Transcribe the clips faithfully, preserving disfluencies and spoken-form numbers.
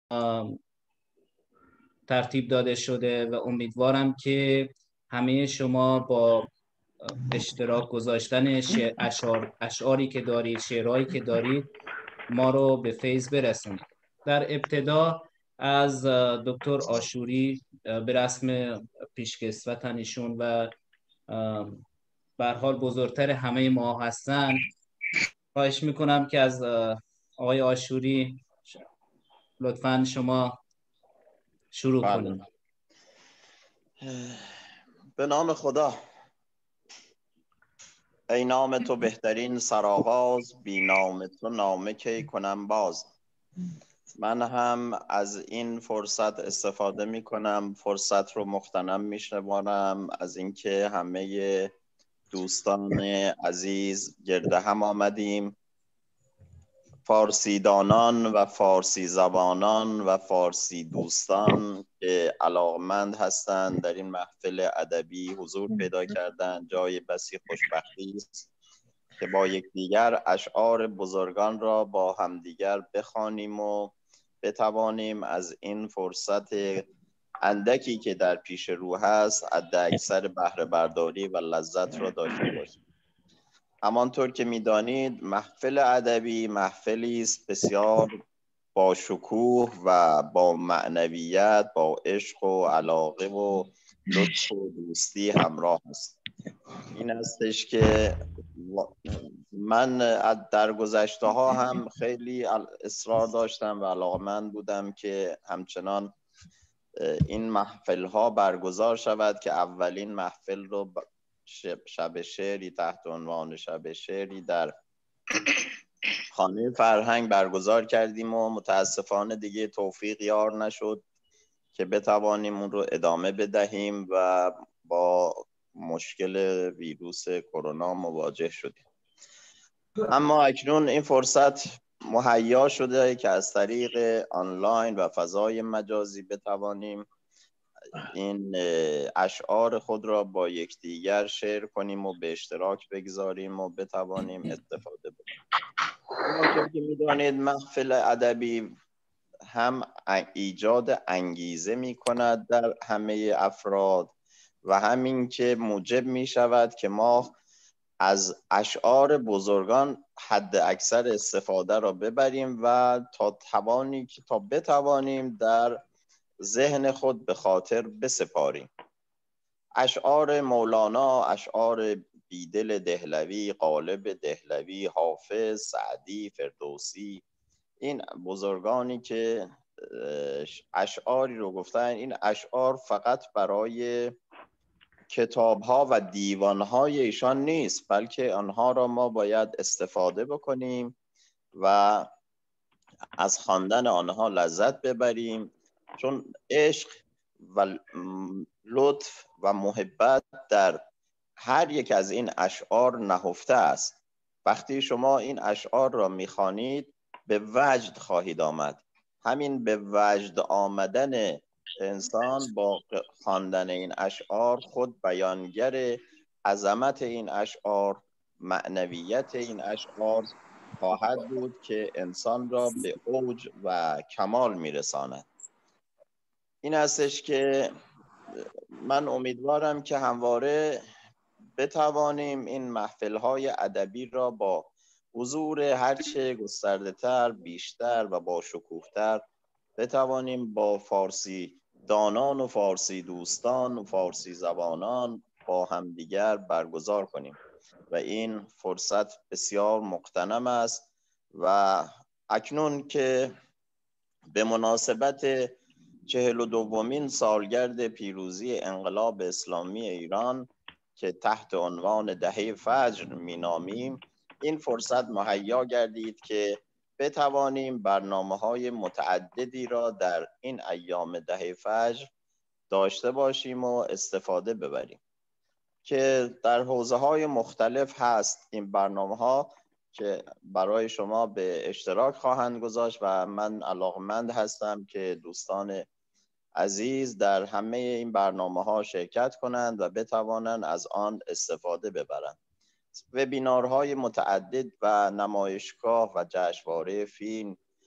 ترتیب داده شده و امیدوارم که همه شما با اشتراک گذاشتن اشعار، اشعاری که دارید، شعرهایی که دارید، ما رو به فیض برسونید. در ابتدا از دکتر آشوری به رسم پیشکسوتن ایشون و به هر حال بزرگتر همه ما هستن، خواهش میکنم که از آقای آشوری لطفاً شما شروع کنید. به نام خدا. ای نام تو بهترین سرآغاز، بی نام تو نامه کی کنم باز. من هم از این فرصت استفاده می کنم، فرصت رو مغتنم می شمارم از اینکه همه دوستان عزیز گرد هم آمدیم، فارسی دانان و فارسی زبانان و فارسی دوستان که علاقمند هستند در این محفل ادبی حضور پیدا کردند. جای بسی خوشبختی است که با یکدیگر اشعار بزرگان را با همدیگر بخوانیم و بتوانیم از این فرصت اندکی که در پیش رو هست حداکثر بهره برداری و لذت را داشته باشیم. همانطور که می‌دانید محفل ادبی محفلی است بسیار با شکوه و با معنویت، با عشق و علاقه و لطف و دوستی همراه است. این استش که من در گذشته ها هم خیلی اصرار داشتم و علاقمند بودم که همچنان این محفل ها برگزار شود که اولین محفل رو شب شعری تحت عنوان شب شعری در خانه فرهنگ برگزار کردیم و متاسفانه دیگه توفیق یار نشد که بتوانیم اون رو ادامه بدهیم و با مشکل ویروس کرونا مواجه شدیم. اما اکنون این فرصت مهیا شده که از طریق آنلاین و فضای مجازی بتوانیم این اشعار خود را با یکدیگر شیر کنیم و به اشتراک بگذاریم و بتوانیم استفاده بکنیم. همونطور که می‌دانید محفل ادبی هم ایجاد انگیزه می‌کند در همه افراد و همین که موجب می‌شود که ما از اشعار بزرگان حد اکثر استفاده را ببریم و تا توانی که تا بتوانیم در ذهن خود به خاطر بسپاریم. اشعار مولانا، اشعار بیدل دهلوی، غالب دهلوی، حافظ، سعدی، فردوسی، این بزرگانی که اشعاری رو گفتن، این اشعار فقط برای کتاب‌ها و دیوان‌های ایشان نیست، بلکه آنها را ما باید استفاده بکنیم و از خواندن آنها لذت ببریم، چون عشق و لطف و محبت در هر یک از این اشعار نهفته است. وقتی شما این اشعار را می‌خوانید به وجد خواهید آمد. همین به وجد آمدن انسان با خواندن این اشعار خود بیانگر عظمت این اشعار، معنویت این اشعار خواهد بود که انسان را به اوج و کمال میرساند. این استش که من امیدوارم که همواره بتوانیم این محفل‌های ادبی را با حضور هرچه گسترده تر، بیشتر و با شکوه‌تر بتوانیم با فارسی دانان و فارسی دوستان و فارسی زبانان با همدیگر برگزار کنیم و این فرصت بسیار مغتنم است. و اکنون که به مناسبت چهل و دومین سالگرد پیروزی انقلاب اسلامی ایران که تحت عنوان دهه فجر مینامیم، این فرصت مهیا گردید که بتوانیم برنامه‌های متعددی را در این ایام دهه فجر داشته باشیم و استفاده ببریم که در حوزه‌های مختلف هست. این برنامه‌ها که برای شما به اشتراک خواهند گذاشت و من علاقمند هستم که دوستان عزیز در همه این برنامه‌ها شرکت کنند و بتوانند از آن استفاده ببرند. وبینارهای متعدد و نمایشگاه و جشنواره فیلم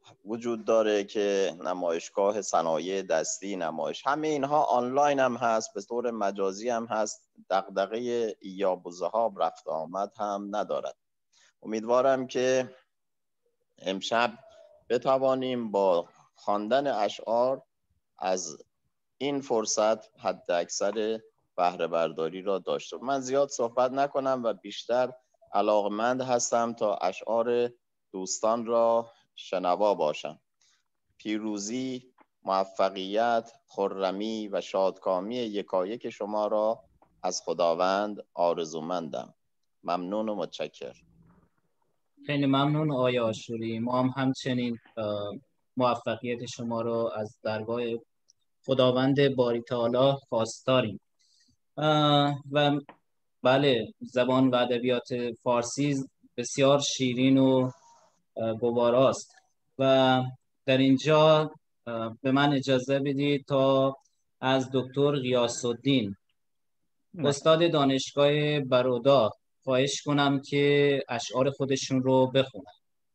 وجود داره که نمایشگاه صنایع دستی نمایش، همه اینها آنلاین هم هست، به طور مجازی هم هست، دغدغه ایاب و ذهاب رفت آمد هم ندارد. امیدوارم که امشب بتوانیم با خواندن اشعار از این فرصت حد اکثر بهره برداری را داشته. من زیاد صحبت نکنم و بیشتر علاقمند هستم تا اشعار دوستان را شنوا باشم. پیروزی، موفقیت، خرمی و شادکامی یکایک شما را از خداوند آرزومندم. ممنون و متشکر. خیلی ممنون آقای آشوری. ما هم همچنین موفقیت شما را از درگاه خداوند باری تعالی خواستاریم. و بله، زبان و ادبیات فارسی بسیار شیرین و گواراست و در اینجا به من اجازه بدید تا از دکتر غیاث الدین استاد دانشگاه برودا خواهش کنم که اشعار خودشون رو بخونن.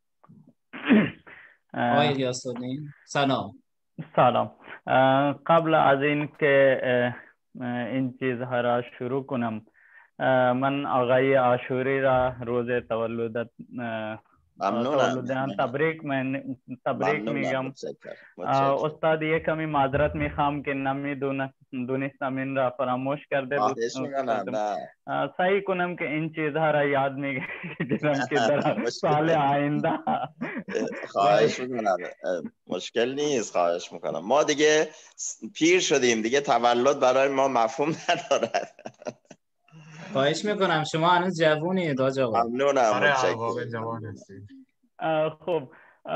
آقای غیاث الدین سلام. سلام. قبل از این که این چیزها را شروع کنم، من آقای آشوری را روز تولدت تولدان تبریک من تبریک میگم. استاد یک کمی معذرت میخوام که نمیدونستم این را فراموش کرده بود. سعی کنم که این چیزها را یاد میگیرم که در سال آینده. خواهش میکنم، مشکل نیست، خواهش میکنم. ما دیگه پیر شدیم دیگه، تولد برای ما مفهوم ندارد. خواهش میکنم، شما هنوز جوونید آج آقا. ممنونم. آره جوان هستید. خب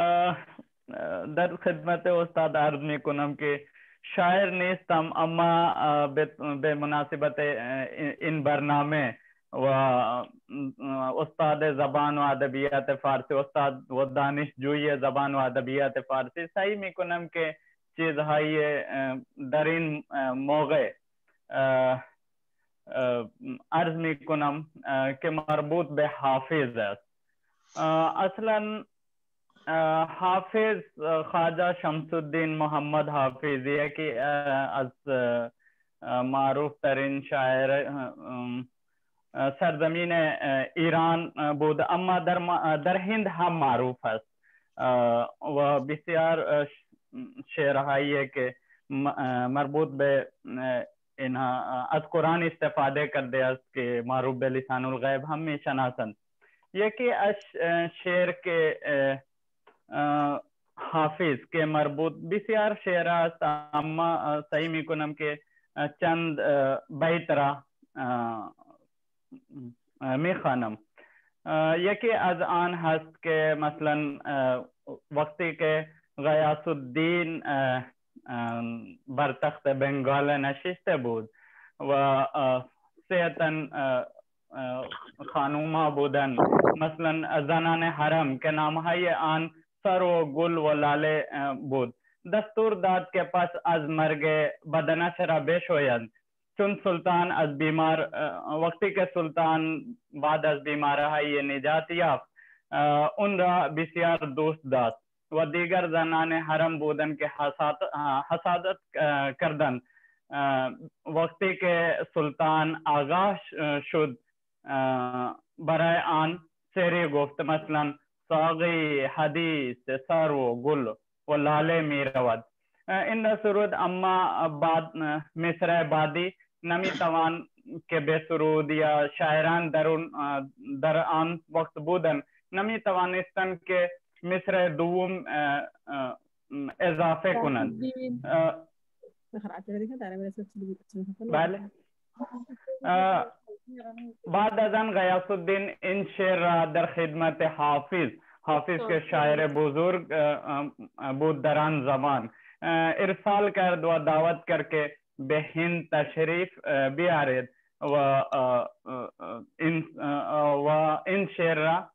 در خدمت استاد عرض میکنم که شاعر نیستم، اما به مناسبت این برنامه و استاد زبان و ادبیات فارسی، استاد و دانشجوی زبان و ادبیات فارسی، سعی میکنم که چیزهای در این موقع عرض میکنم که مربوط به حافظ است. اصلا حافظ خواجه شمس الدین محمد حافظ یکی از معروف ترین شاعر سرزمین ایران بود، اما در در هند هم معروف است و بسیار شعرهایی که مربوط به اینها از قرآن استفاده کرده است که معروف به لسان الغیب هم میشناسند. یکی از شعر که حافظ که مربوط بسیار شعر است، اما سعی میکنم که چند بیت را میخوانم. یکی از آن هست که مثلا وقتی که غیاث الدین بر تخت بنگال نشسته بود و سه تن خانوما بودن، مثلا زنان حرم که نامهای آن سر و گل و لاله بود، دستور داد که پس از مرگ بدنش را بشویند، چون سلطان از بیمار وقتی که سلطان بعد از بیماری نجات یافت اون را بسیار دوست داشت و دیگر زنان حرم بودن که حسادت کردند. وقتی که سلطان آگاه شد برای آن سری گفت، مثلا ساقی حدیث سر و گل و لاله می رود. این سرود اما بعد مصر بعدی نمی توان که به سرود یا شاعران در, در آن وقت بودن نمی توانستند که مصر دوم اضافه کنند. بله. بعد از آن غیاث الدین این شعر را در خدمت حافظ حافظ که شاعر بزرگ بود در آن زمان ارسال کرد و دعوت کرد که به هند تشریف بیارید و این و این شعر را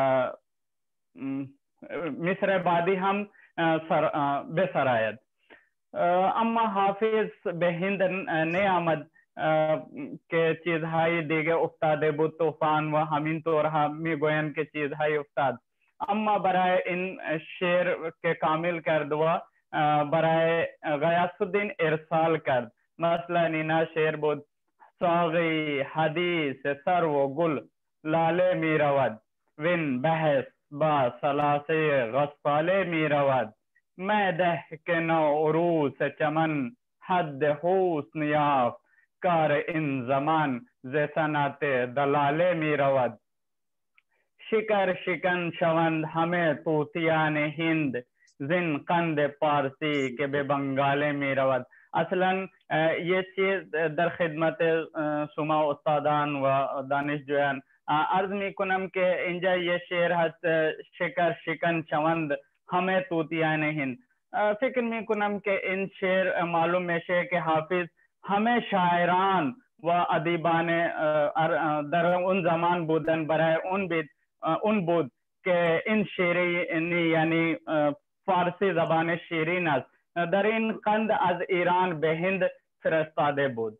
مصر بعدی هم بسراید. اما حافظ به هند نیامد که چیزهای دیگه افتاده بود، طوفان و همینطور هم میگویند که چیزهای افتاد. اما برای این شعر که کامل کرد و برای غیاثالدین ارسال کرد. مثلا اینا شعر بود: ساقی حدیث سرو و گل لاله می رود، وین بحث با سلاسه غساله می رود. مده که نو عروس چمن حد حسن یافت، کار این زمان ز صنعت دلاله می رود. شکر شکن شوند همه طوطیان هند، زین قند پارسی که به بنگاله می رود. اصلا یه چیز در خدمت شما استادان و دانشجویان عرض می کنم که اینجا یه شعر هست: شکر شکن شوند همه طوطیان هند. فکر می کنم که این شعر معلوم میشه که حافظ همه شاعران و ادیبان در اون زمان بودن برای اون بید اون بود که این شیرینی یعنی فارسی زبان شیرین است در این قند از ایران به هند فرستاده بود.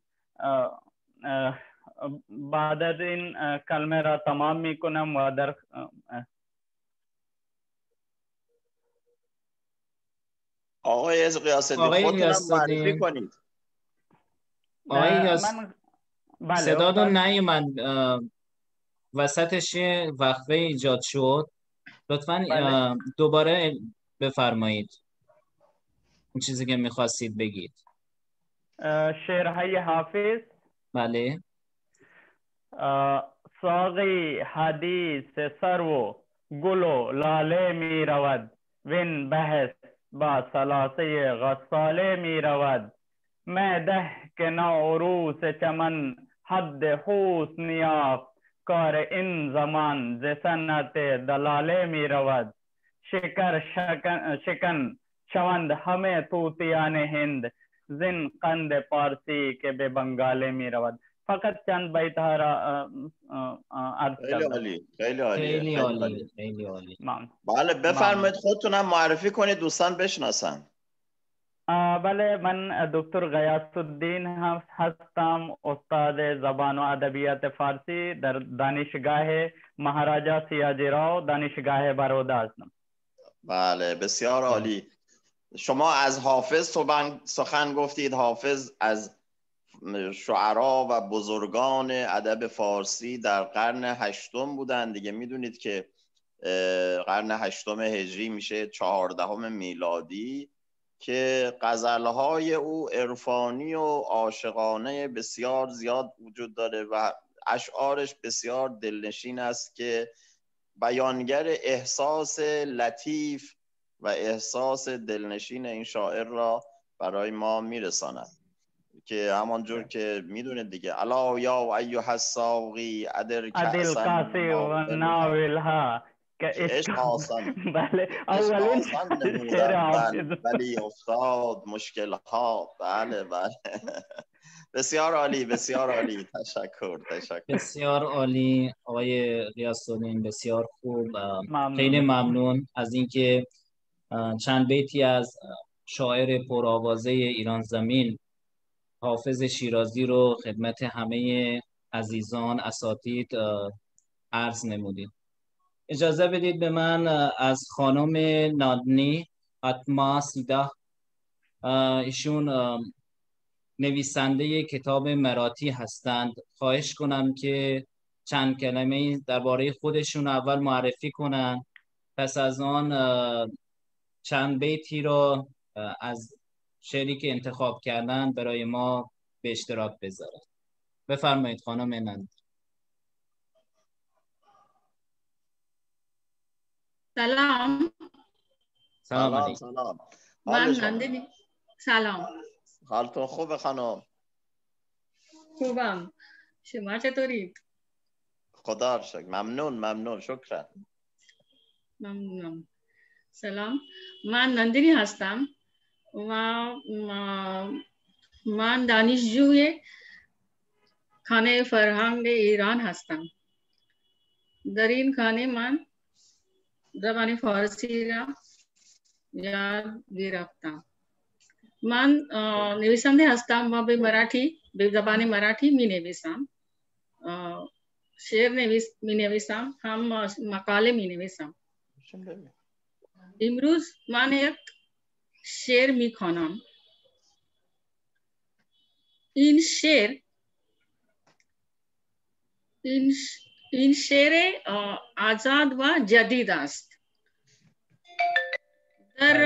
بعد از این کلمه را تمام می کنم و در آقای غیاث‌الدین خودتونم معرفی کنید. آقای یاس... بله صداتون نیومد، وسطش وقفه ایجاد شد. لطفاً بله. دوباره بفرمایید اون چیزی که میخواستید بگید. شعرهای حافظ. بله. ساقی حدیث سرو گل و لاله می رود، وین بحث با سلاسه غساله می رود. مده که نو عروس چمن حد حسن یافت، کار این زمان ز صنعت دلاله می رود. شکر شکن, شکن شوند همه طوطیان هند، زین قند پارسی که به بنگاله می رود. فقط چند بیت ها را عرض کردم. خیلی عالی، خیلی عالی، خیلی عالی. بله بفرمایید خودتونم معرفی کنید دوستان بشناسن. بله، من دکتر غیاثالدین هستم، استاد زبان و ادبیات فارسی در دانشگاه مهاراجا سیاجیراو دانشگاه برودا هستم. بله بسیار عالی. شما از حافظ سخن گفتید. حافظ از شعرا و بزرگان ادب فارسی در قرن هشتم بودن دیگه. میدونید که قرن هشتم هجری میشه چهاردهم میلادی که غزلهای او عرفانی و عاشقانه بسیار زیاد وجود داره و اشعارش بسیار دلنشین است که بیانگر احساس لطیف و احساس دلنشین این شاعر را برای ما میرساند که همانجور که میدونید دیگه: الا یا ایها الساقی ادر کأسا و ناولها که عشق آسان. بله عشق آسان نمودن ولی افتاد مشکل ها. بله بله بسیار عالی، بسیار عالی. تشکر تشکر بسیار عالی آقای غیاث‌الدین، بسیار خوب. ممنون. خیلی ممنون از اینکه چند بیتی از شاعر پرآوازه ایران زمین حافظ شیرازی رو خدمت همه عزیزان اساتید عرض نمودید. اجازه بدید به من از خانم نادنی حتما سیده، ایشون نویسنده کتاب مراتی هستند، خواهش کنم که چند کلمه درباره خودشون اول معرفی کنن، پس از آن چند بیتی رو از شعری که انتخاب کردن برای ما به اشتراک بذارن. بفرمایید خانم نادنی. سلام. سلام علیکم. سلام. من نندنی. سلام. حالتون خوبه خانم؟ خوبم. شما چطورید؟ خدا رو شکر. ممنون ممنون شکرا. ممنونم. سلام، من نندنی هستم و من دانشجوی خانه فرهنگ ایران هستم. در این خانه من زبان فارسی را یاد گرفتم. من نویسنده هستم و به مراठी به زبان مراठी می نویسم، شعر نویس می نویسم، هم مقاله می نویسم. امروز من یک شعر میخوانم. این شعر این این شعر آزاد و جدید است. در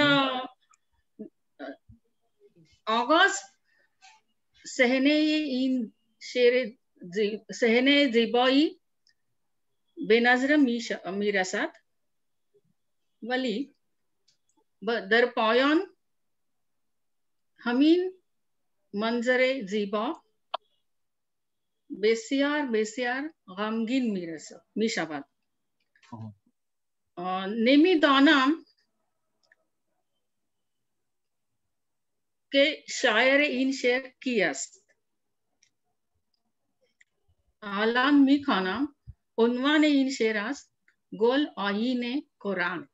آغاز صحنه این شعر صحنه زیبایی به نظر می رسد، ولی در پایان همین منظر زیبا بسیار بسیار غمگین می رسد می شود. نمیدانم که شاعر این شعر کی است. الان می خوانم. عنوان این شعر است گل آیین قرآن.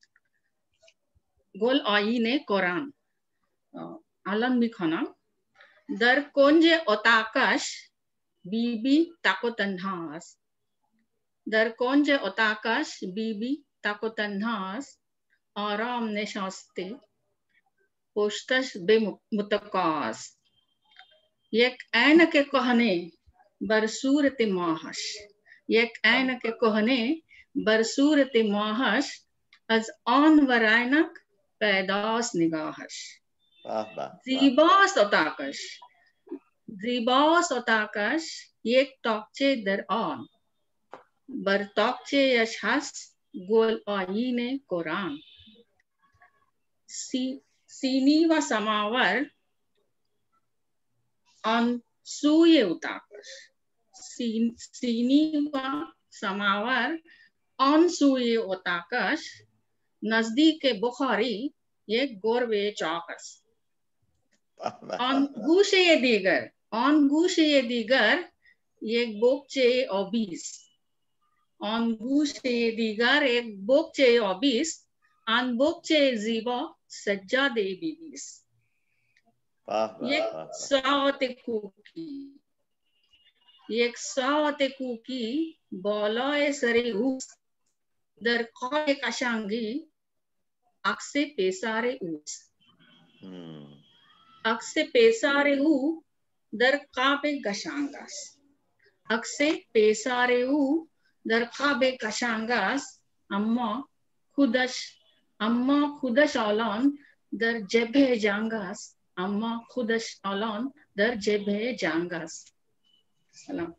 گل آیین قرآن. الان می خوانم. در کنج اتاقش بی بی تک و تنها است. در کنج اتاقش بی بی تک و تنها است. آرام نشسته پشتش به متکا است. یک عینک کهنه بر صورت ماهش. یک عینک کهنه بر صورت ماهش. از آن ور عینک پیداست نگاهش. زیباست اتاقش. زیباست اتاقش. یک تاقچه در آن. بر تاقچه یش هست گل آیین قرآن. سی سینی و سماور آن سوی اتاقش. سین سینی و سماور آن سوی اتاقش. نزدیک بخاری یک گربه چاق است. آن گوشه دیگر آن گوشه دیگر یک بغچه آبی است. آن گوشه دیگر یک بغچه آبی است. آن بغچه زیبا سجاده بیبی است. یک ساعت کوکی یک ساعت کوکی بالای سر اوست. در قاب قشنگی عکس پسر اوست. عکس پسر او در قاب قشنگ است. عکس پسر او در قاب قشنگ است. اما خودش اما خودش الان در جبهه جنگ است. اما خودش الان در جبهه جنگ است. سلام.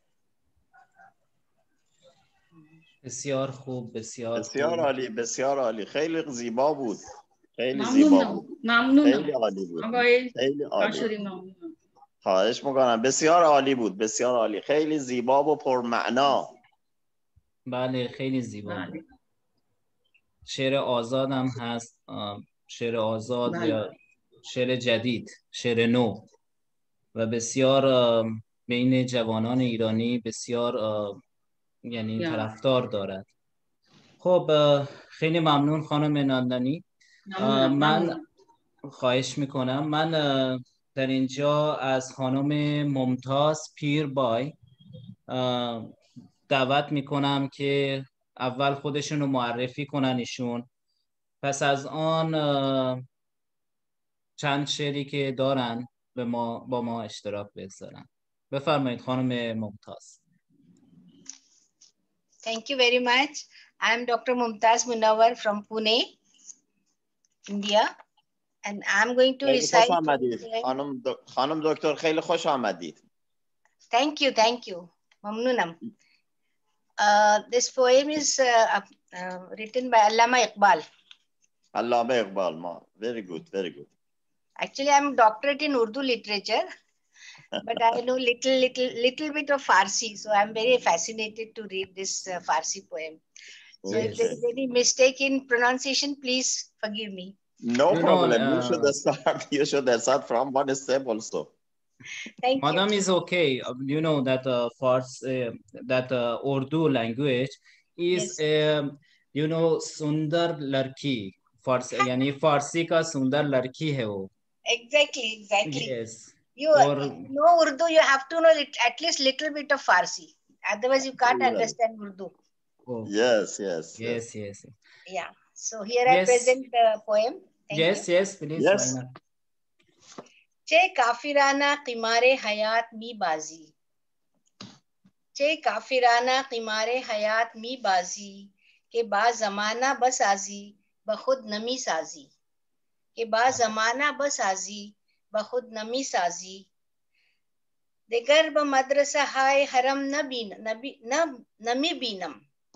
بسیار خوب. بسیار بسیار خوب. عالی. بسیار عالی. خیلی زیبا بود. خیلی ممنونم. زیبا بود. ممنونم. خیلی عالی بود. آقای خیلی عالی. آشوری ممنونم. خواهش میکنم. بسیار عالی بود. بسیار عالی. خیلی زیبا و پرمعنا. بله خیلی زیبا. بله. شعر آزاد هم هست. شعر آزاد بله. یا شعر جدید، شعر نو، و بسیار بین جوانان ایرانی بسیار یعنی یا. طرفدار دارد. خب خیلی ممنون خانم ناندنی. ممنونم. من ممنونم. خواهش میکنم. من در اینجا از خانم ممتاز پیربای دعوت میکنم که اول خودشون رو معرفی کنن ایشون، پس از آن چند شعری که دارن به ما با ما اشتراک بگذارن. بفرمایید خانم ممتاز. Thank you very much. I am Doctor Mumtaz Munawar from Pune, India, and I am going to recite. خوش آمدید. خانم دو... خانم دکتر خیلی خوش آمدید. Thank you, thank you. Mamnoonam. Uh, this poem is uh, uh, written by Allama Iqbal. Allama Iqbal, ma. Very good, very good. Actually, I am doctorate in Urdu literature, but I know little, little, little bit of Farsi, so I am very fascinated to read this uh, Farsi poem. So Yes. if there is any mistake in pronunciation, please forgive me. No No, problem. no, uh, you should start. You should start from one step also. Thank Madam you. is okay. You know that uh, Farsi, uh, that uh, Urdu language is, Yes. uh, you know, Sundar Larki. Farsi, यानी फारसी का सुंदर लड़की है वो. Exactly, exactly. Yes. You Or know Urdu, you have to know it, at least little bit of Farsi. Otherwise, you can't Yeah. understand Urdu. oh, Yes, yes, yes, yes. Yeah. So here Yes. I present the poem. Thank Yes, you. yes, please. Yes. Why not? चे काफिराना क़िमारे हयात मी बाजी, चे काफिराना क़िमारे हयात मी बाजी, के बा ज़माना बसाजी बखुद नमी साजी, के बा ज़माना बसाजी बखुद नमी साजी, दिगर ब मदरसा हाय हरम न बीन नबी न नमी बीनम,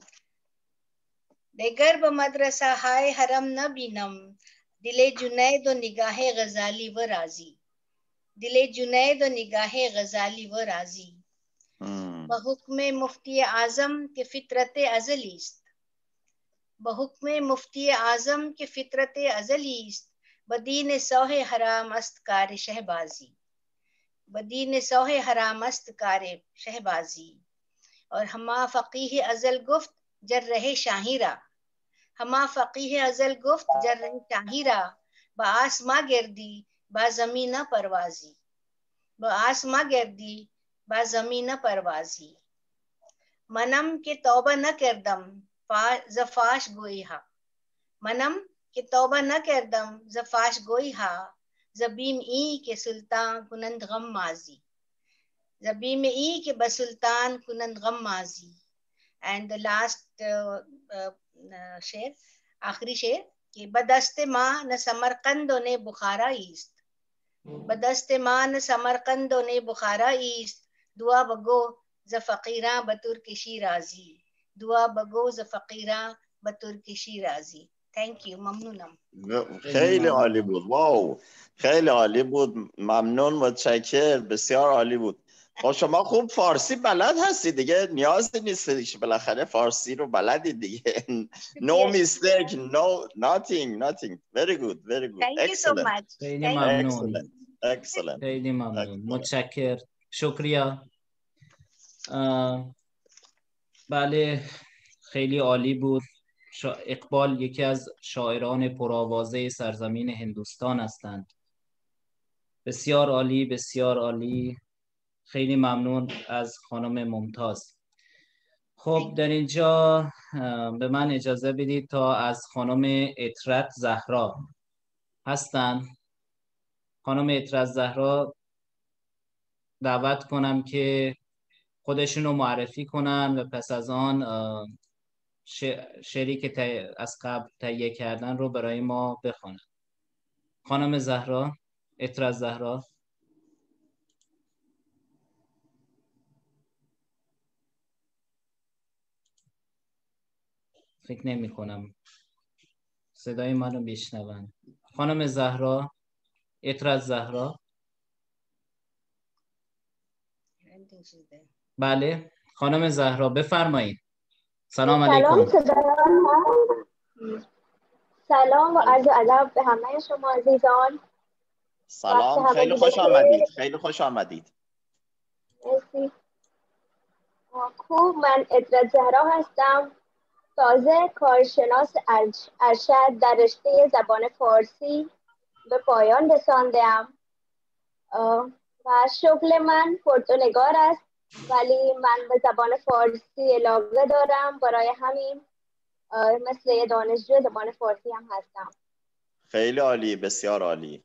दिगर ब मदरसा हाय हरम न बीनम, दिले जुनैद व निगाहे गजाली व राजी, दिले जुनैद व निगाहे गजाली व राजी, बहुक्मे मुफ्ती आज़म के फितरत अज़ली است, बहुक्मे मुफ्ती आज़म के फितरत अज़ली است, बदीन सोहे हराम است कार शहबाजी, बदीन सोहे हराम است कार शहबाजी, और हमा फ़क़ीह अज़ल गुफ्त जर रहे शाहिरा, हमा फ़क़ीह अज़ल गुफ्त जर रहे शाहिरा, बा आसमा गिरदी बा ज़मीन परवाज़ी, बा आसमा गिरदी बा ज़मीन परवाज़ी, मनम के तौबा न करदम ज़फ़ाश गोई हा, मनम के तौबा न करदम ज़फ़ाश गोई हा, ज़बीम ई के सुल्तान कुनंद गम माजी, ज़बीम ई के बसुल्तान कुनंद गम माजी. And the last uh, uh, uh, शेर, आखिरी शेर, कि बदस्ते माँ न समरकंदो ने बुखारा ईस्ट, बदस्ते माँ न समरकंदो ने बुखारा ईस्ट, दुआ बगो ज फ़क़ीरा बतुर किशी राजी, दुआ बगो ज फ़क़ीरा बतुर किशी राजी. Thank you. ممنونم. خیلی عالی بود. واو، خیلی عالی بود. ممنون، متشکر. بسیار عالی بود. خب شما خوب فارسی بلد هستی دیگه، نیازی نیست، بالاخره فارسی رو بلدی دیگه. No mistake, no nothing, nothing. Very good, very good. Thank you so Excellent. much. خیلی Thank you. ممنون. Excellent. Excellent. خیلی ممنون. Excellent. متشکر. شکریه. بله، خیلی عالی بود. شا... اقبال یکی از شاعران پرآوازه سرزمین هندوستان هستند. بسیار عالی، بسیار عالی. خیلی ممنون از خانم ممتاز. خب در اینجا به من اجازه بدید تا از خانم اطرت زهرا هستن، خانم اطرت زهرا دعوت کنم که خودشون رو معرفی کنن و پس از آن شعری که از قبل تهیه کردن رو برای ما بخونن. خانم زهرا، اطرت زهرا. فکر نمی کنم صدای منو بشنون. خانم زهرا، اطرت زهرا. بله، خانم زهرا بفرمایید. سلام علیکم. سلام سلام و عرض ادب به همه شما عزیزان. سلام، خیلی خوش آمدید. خیلی خوش آمدید. مرسی. خوب، من اطرت زهرا هستم. تازه کارشناس ارشد در رشته زبان فارسی به پایان رسانده‌ام و شغل من فوتونگار است، ولی من به زبان فارسی علاقه دارم، برای همین مثل دانشجو زبان فارسی هم هستم. خیلی عالی، بسیار عالی.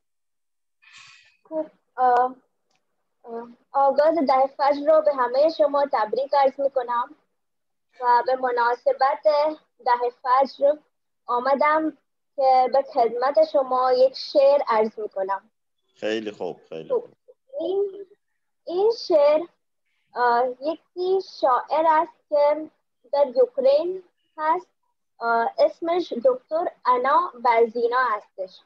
آغاز ده فجر رو به همه شما تبریک عرض میکنم و به مناسبت ده فجر آمدم که به خدمت شما یک شعر عرض میکنم. خیلی خوب، خیلی خوب. این این شعر یکی شاعر است که در یوکرین هست، اسمش دکتر انا برزینا هستش.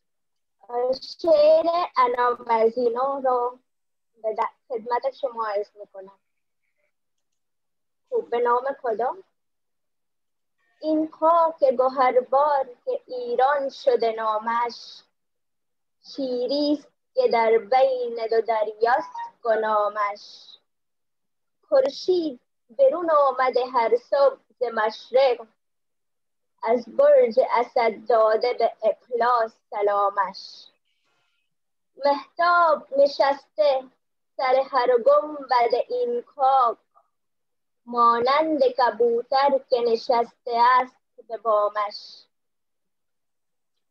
شعر انا برزینا رو به خدمت شما عرض میکنم. خوب، به نام خدا. این خاک گوهربار که ایران شده نامش، شیریست که در بین دو دریاست گنامش. خورشید برون آمده هر صبح ز مشرق، از برج اسد داده به اقلاع سلامش. مهتاب نشسته سر هر گنبد این خاک، مانند کبوتر که نشسته است به بامش.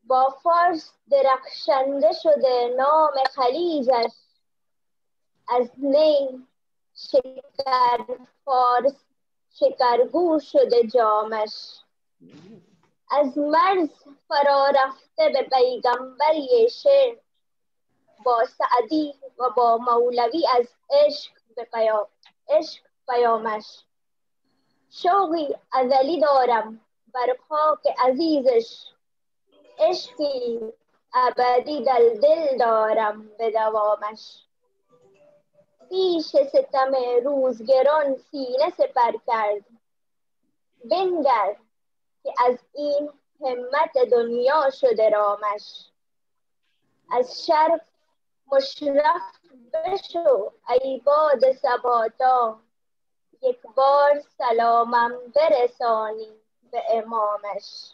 با فارس درخشنده شده نام خلیجش، از نی شکر فارس شکرگو شده جامش. از مرز فرا رفته به پیغمبری شعر، با سعدی و با مولوی از عشق به پیام عشق پیامش. شوقی ازلی دارم بر خاک عزیزش، عشقی ابدی در دل دارم به دوامش. پیش ستم روزگران سینه سپر کرد، بنگر که از این همت دنیا شده رامش. از شرق مشرف بشو ای باد صباتا، یک بار سلامم برسانی به امامش.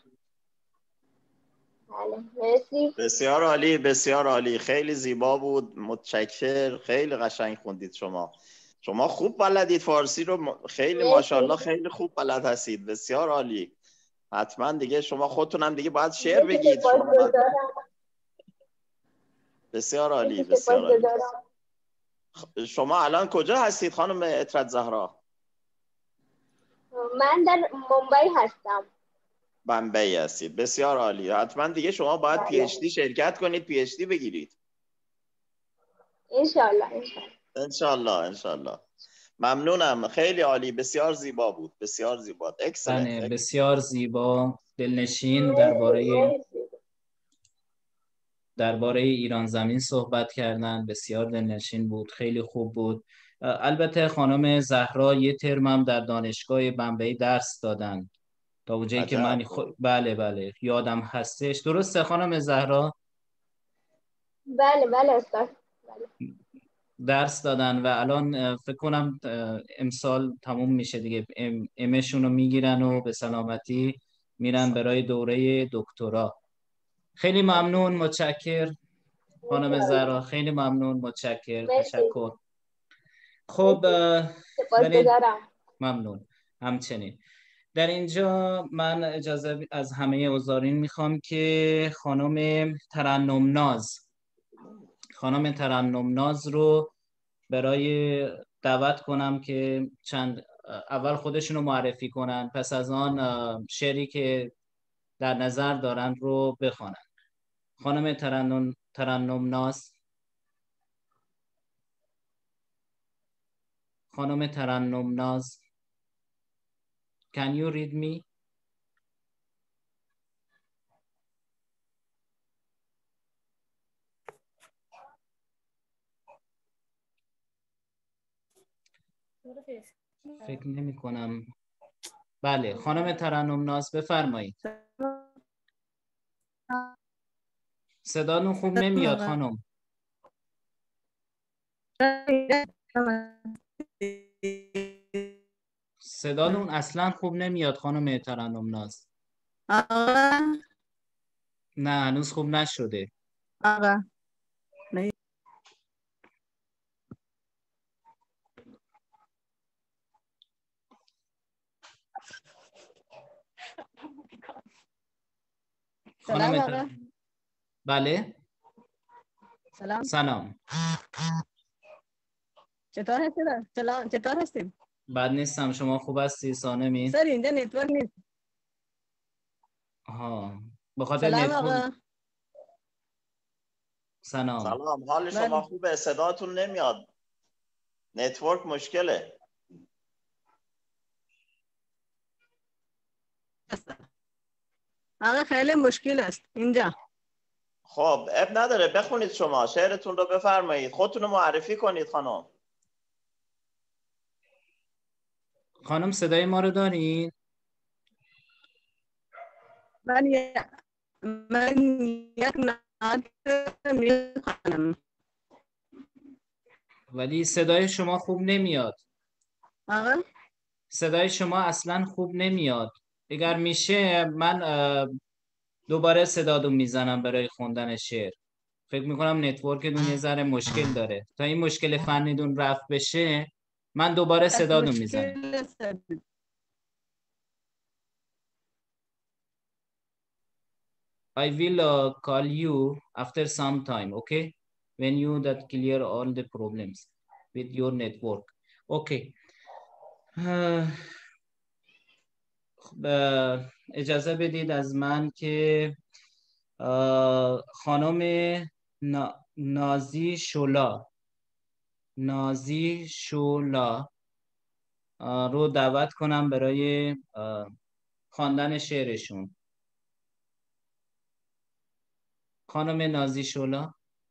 بله مرسی. بسیار عالی، بسیار عالی، خیلی زیبا بود، متشکر، خیلی قشنگ خوندید. شما شما خوب بلدید فارسی رو، خیلی ماشاءالله خیلی خوب بلد هستید، بسیار عالی. حتما دیگه شما خودتونم دیگه باید شعر بگید. شما باید... بسیار عالی، بسیار عالی. شما الان کجا هستید خانم عطرت زهرا؟ من در ممبئی هستم. بمبئی هستید، بسیار عالی. حتما دیگه شما باید پی اچ دی شرکت کنید، پی اچ دی بگیرید. انشالله انشالله انشالله انشالله. ممنونم، خیلی عالی، بسیار زیبا بود، بسیار زیبا. اکسلنت. بسیار زیبا، دلنشین درباره درباره ایران زمین صحبت کردن، بسیار دلنشین بود، خیلی خوب بود. البته خانم زهرا یه ترم هم در دانشگاه بمبئی درس دادن تا اونجایی که من خ... بله بله یادم هستش. درسته خانم زهرا؟ بله بله استاد. بله. درس دادن و الان فکر کنم امسال تموم میشه دیگه، ام امشون رو میگیرن و به سلامتی میرن برای دوره دکترا. خیلی ممنون، متشکر خانم زهرا، خیلی ممنون، متشکر، تشکر. خب سپاسگزارم. ممنون. همچنین در اینجا من اجازه از همه حضارین میخوام که خانم ترنم ناز خانم ترنم ناز رو برای دعوت کنم که چند اول خودشونو معرفی کنن، پس از آن شعری که در نظر دارن رو بخوانن. خانم ترنم ترنم ناز خانم ترنم ناز Can you read me? فکر نمی کنم. بله خانم ترنم ناز بفرمایید. صداتون خوب نمیاد خانم. صداتون اصلا خوب نمیاد خانم ترنم ناز. آقا نه هنوز خوب نشده. آقا نه. سلام آقا. بله سلام. سلام. چطور هستید؟ سلام، چطور هستید؟ بد نیستم، شما خوب هستی سانمی؟ سر اینجا نتورک نیست. آها به خاطر سلام نتورک. آقا. سلام. سلام، حال شما خوبه؟ صداتون نمیاد، نتورک مشکله. آقا خیلی مشکل است اینجا. خب اب نداره، بخونید شما شعرتون رو، بفرمایید، خودتون رو معرفی کنید خانم. خانم صدای ما رو دارین؟ من من یک نعت میخوانم ولی صدای شما خوب نمیاد. آقا صدای شما اصلا خوب نمیاد. اگر میشه من دوباره صداتون میزنم برای خوندن شعر. فکر میکنم نتورکتون یه ذره مشکل داره. تا این مشکل فنیدون رفع بشه من دوباره صداتون میزنم. I will uh, call you after some time, okay? When you that clear all the problems with your network. Okay. uh, اجازه بدید از من که خانم نازی شولا نازی شولا رو دعوت کنم برای خواندن شعرشون. خانم نازی شولا،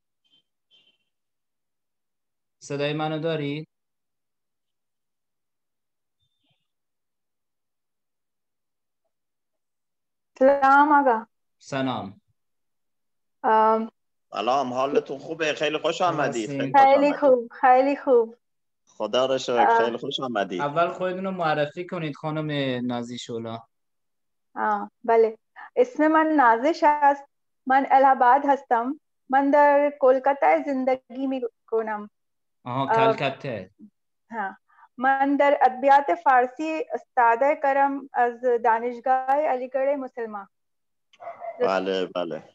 صدای منو دارید؟ سلام آقا. سلام. سلام، حالتون خوبه؟ خیلی خوش آمدید. خیلی, خیلی خوب خیلی خوب. خدا را شکر. خیلی خوش آمدید. اول خودتون رو معرفی کنید خانم نازی شولا. آه بله، اسم من نازش است. من الهاباد هستم. من در کلکته زندگی می کنم. آها، کلکته. ها. من در ادبیات فارسی استاده کردم از دانشگاه علیگڑھ مسلمان. بله بله.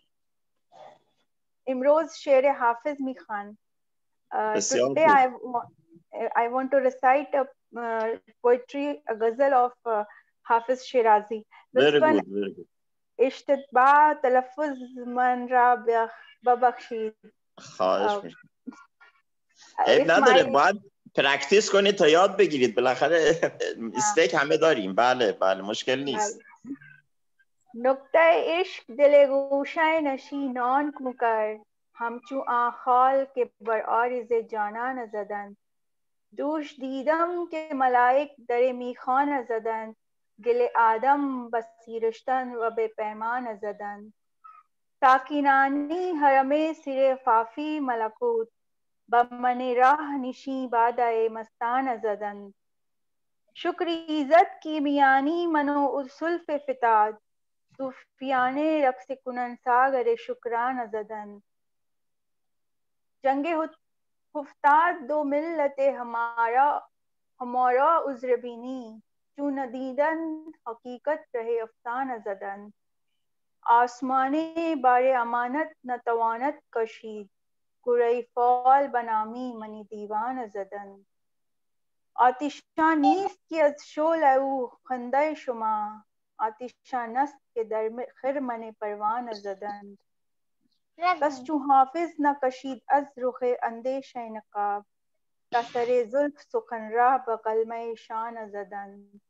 امروز شعر حافظ میخوان. بسیار Today I, I want to recite a uh, poetry, a ghazal of uh, Hafiz Shirazi. This very one, good, very good. اشتباه تلفظ من را ببخشید. خواهش میکنم. عیب نداره، باید پرکتیس کنید تا یاد بگیرید. بالاخره استیک همه داریم. بله بله، مشکل نیست. نکته عشق دل گوشه نشینان کو کرد، همچو آخال که بر عارض جانان زدند. دوش دیدم که ملائک در میخانه زدند، گل آدم بسیرشتن و به پیمان زدند. ساکنانی حرم سر فافی ملکوت، با من راه نشی بادای مستان زدند. شکر ایزد کی میانی منو اصلف فتاد، صوفیان رقص کنن ساگر شکران زدند. جنگ افتاد دو ملت ہمارا ہمارا عذر بینی، چون ندیدن حقیقت رہ افسان زدند. آسمان بار امانت نتواند کشید، کره فال بنامی منی دیوان زدند. آتشان نیست که از شعله او خنده شما، آتشان است که در خرمن پروانه زدند. کس چو حافظ نکشید از رخ اندیش نقاب، تا سر زلف سخن را به قلمه شان زدند.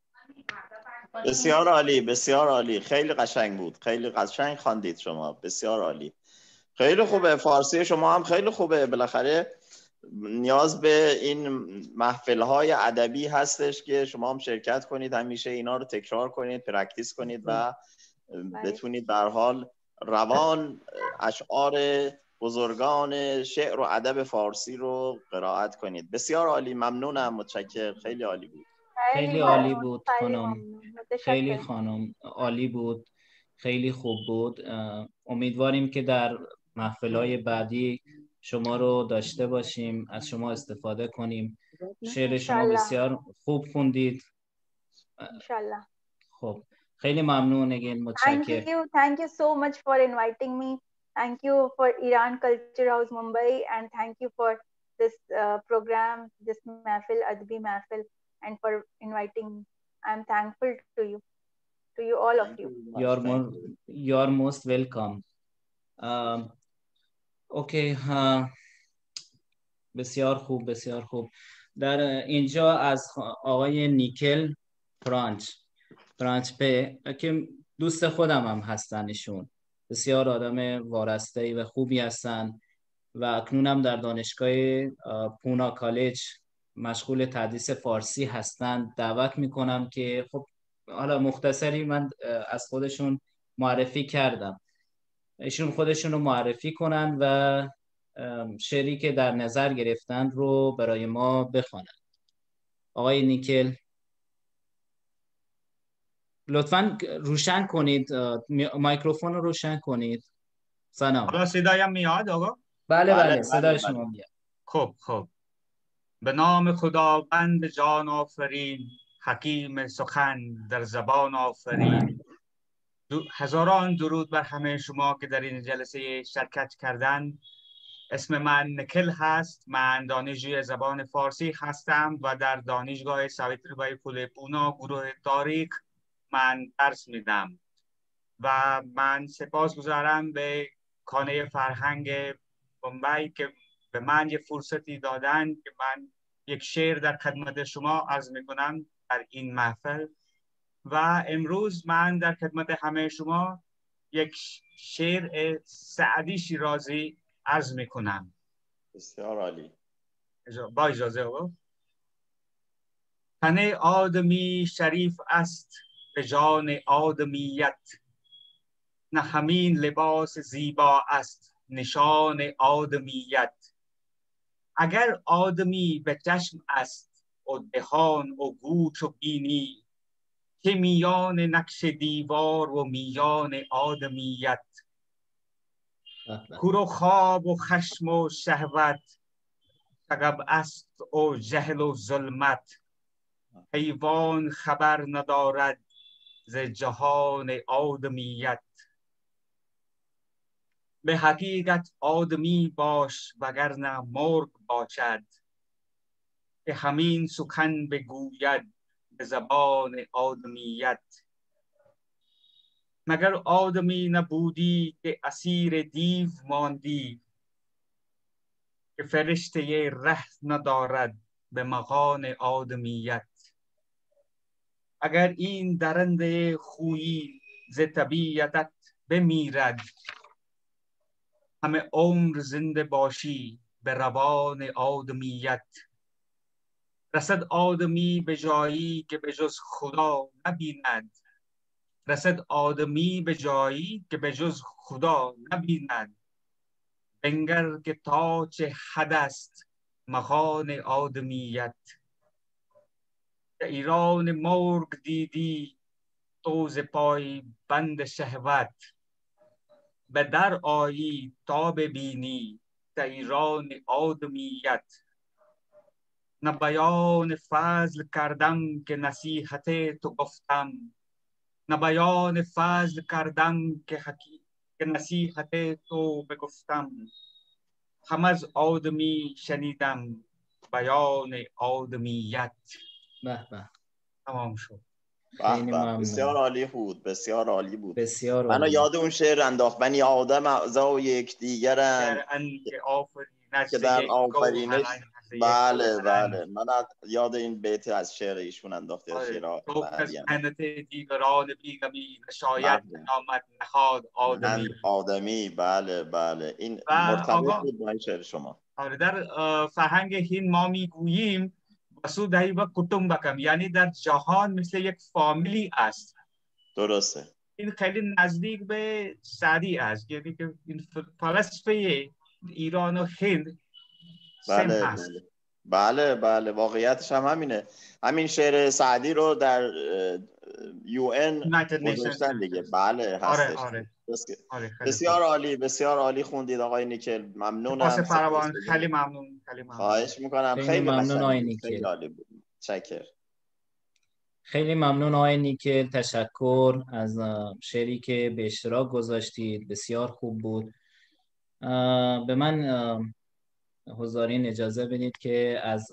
بسیار عالی، بسیار عالی. خیلی قشنگ بود. خیلی قشنگ خواندید شما. بسیار عالی. خیلی خوبه. فارسی شما هم خیلی خوبه. بالاخره نیاز به این محفل‌های ادبی هستش که شما هم شرکت کنید، همیشه اینا رو تکرار کنید، پرکتیس کنید و بتونید در حال روان اشعار بزرگان شعر و ادب فارسی رو قرائت کنید. بسیار عالی. ممنونم. متشکرم. خیلی عالی بود. خیلی عالی بود خانم. خیلی خانم عالی بود. خیلی خوب بود. امیدواریم که در محفل‌های بعدی شما رو داشته باشیم، از شما استفاده کنیم. شعر شما بسیار خوب خوندید. انشالله. خب خیلی ممنون. اگین متشکرم. Thank you. Thank you so much for inviting me. Thank you for Iran Culture House Mumbai, and thank you for this uh, program, this mahfil, Adbi Mahfil, and for inviting me. I'm thankful to you, to you all of you. You're more, you're most welcome. Um, okay. Uh, بسیار خوب، بسیار خوب. در اینجا از آقای نیکل پرانچ پرانچ په که دوست خودم هم هستن. ایشون بسیار آدم وارسته‌ای و خوبی هستن و اکنون هم در دانشگاه پونا کالج مشغول تدریس فارسی هستن. دعوت میکنم که خب حالا مختصری من از خودشون معرفی کردم، ایشون خودشون رو معرفی کنن و شعری که در نظر گرفتن رو برای ما بخوانند. آقای نیکل لطفاً روشن کنید، مایکروفون رو روشن کنید. سلام. حالا صدایم میاد آقا؟ بله بله, بله صدای بله شما میاد. خب خب. به نام خداوند جان آفرین، حکیم سخن در زبان آفرین. هزاران درود بر همه شما که در این جلسه شرکت کردن. اسم من نکل هست. من دانشجوی زبان فارسی هستم و در دانشگاه ساویتریبای پوله پونا گروه تاریخ من درس میدم و من سپاسگزارم به خانه فرهنگ بمبئی که به من یه فرصتی دادن که من یک شعر در خدمت شما عرض میکنم در این محفل. و امروز من در خدمت همه شما یک شعر سعدی شیرازی عرض میکنم. بسیار عالی. با اجازه آقا. تن آدمی شریف است به جان آدمیت، نه همین لباس زیبا است نشان آدمیت. اگر آدمی به چشم است و دهان و گوش و بینی، که میان نقش دیوار و میان آدمیت. کور و خواب و خشم و شهوت، شغب است و جهل و ظلمت. حیوان خبر ندارد ز جهان آدمیت. به حقیقت آدمی باش وگرنه مرغ باشد، که همین سخن بگوید به زبان آدمیت. مگر آدمی نبودی که اسیر دیو ماندی، که فرشته ره ندارد به مقام آدمیت. اگر این درنده خویی ز طبیعتت بمیرد، همه عمر زنده باشی به روان آدمیت. رسد آدمی به جایی که به جز خدا نبیند، رسد آدمی به جایی که به جز خدا نبیند. بنگر که تا چه حد است مکان آدمیت. در ایران مرغ دیدی تو ز پای بند شهوت، به در آیی تا ببینی در ایران آدمیت. نه بیان فضل کردم که نصیحت تو گفتم، نه بیان فضل کردم که حقیقت که نصیحت تو بگفتم. هم از آدمی شنیدم بیان آدمیت. به به. تمام شد. به به. بسیار عالی بود. بسیار عالی بود. بسیار منو عالی. یاد اون شعر انداخت. بنی آدم اعضا یک دیگرند که آفرینش که در یک آفرینش. بله بله. من یاد این بیت از شعر ایشون انداخت. از شعر تو از منت دیگران بیگمی شاید نامت نخواد آدمی. آدمی. بله بله. این مرتبط بود با این شعر شما. آره. در فرهنگ هند ما میگوییم وسودایو کتومبکم، یعنی در جهان مثل یک فامیلی است. درسته. این خیلی نزدیک به سعدی است، یعنی که این فلسفه ایران و هند سم بله هست. بله. بله بله. واقعیتش هم همینه. همین شعر سعدی رو در یو ان گذاشتن دیگه. بله هستش. آره آره. آره. بسیار عالی. بسیار عالی خوندید آقای نیکل. ممنونم. سپاس فراوان. خیلی ممنون. خیلی ممنون. خواهش میکنم. خیلی, خیلی ممنون آقای نیکل. خیلی عالی بود. شکر. خیلی ممنون آقای نیکل. تشکر از شعری که به اشتراک گذاشتید. بسیار خوب بود. به من حضارین اجازه بدید که از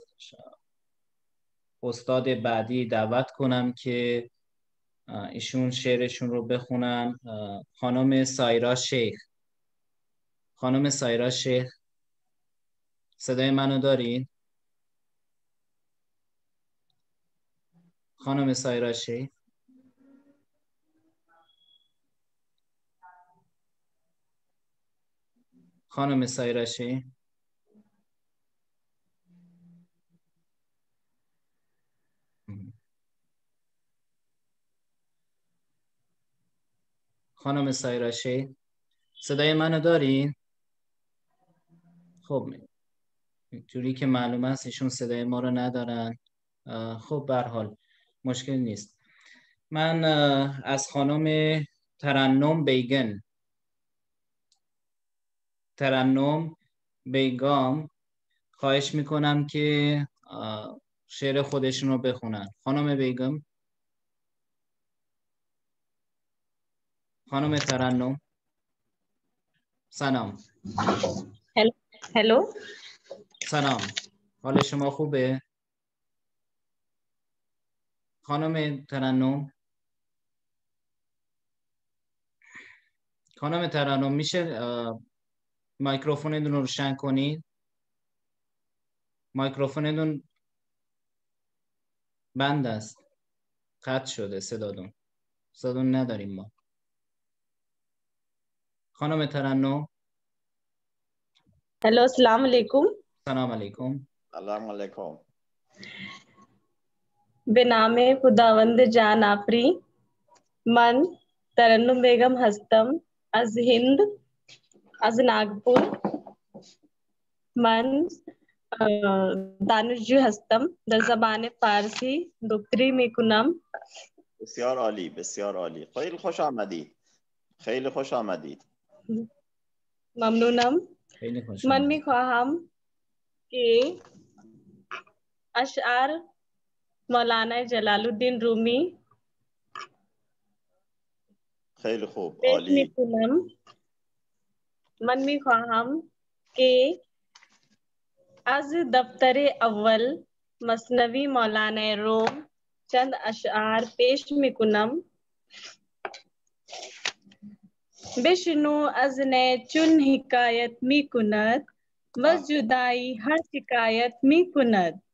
استاد بعدی دعوت کنم که ایشون شعرشون رو بخونن. خانم سایرا شیخ. خانم سایرا شیخ صدای منو دارین؟ خانم سایرا شیخ. خانم سایرا شیخ. خانم سایرا شیخ صدای منو دارین؟ خب جوری که معلوم است ایشون صدای ما رو ندارن. خب به هر حال مشکل نیست. من از خانم ترنم بیگن ترنم بیگام خواهش میکنم که شعر خودشون رو بخونن. خانم بیگم. خانم ترنم. سلام. هلو. سلام. حال شما خوبه؟ خانم ترنم. خانم ترنم میشه مایکروفونتون رو روشن کنید؟ مایکروفونتون بند است. قطع شده صداتون. صداتون نداریم ما. خانم ترنم. هلو السلام علیکم. سلام علیکم. سلام علیکم. به نام خداوند جان آفرین. من ترنم بیگم هستم از هند، از ناگپور. من دانشجو هستم در زبان فارسی. دکتری میکنم. بسیار عالی، بسیار عالی. خیلی خوش آمدید. خیلی خوش آمدید. ممنونم. خیلی خوش من آمدید. میخواهم که اشعار مولانا جلال الدین رومی خیلی خوب، پیش عالی. میکنم. من میخواهم که از دفتر اول مثنوی مولانا روم چند اشعار پیش میکنم. بشنو از نه چون حکایت میکند، وز جدایی هر شکایت میکند.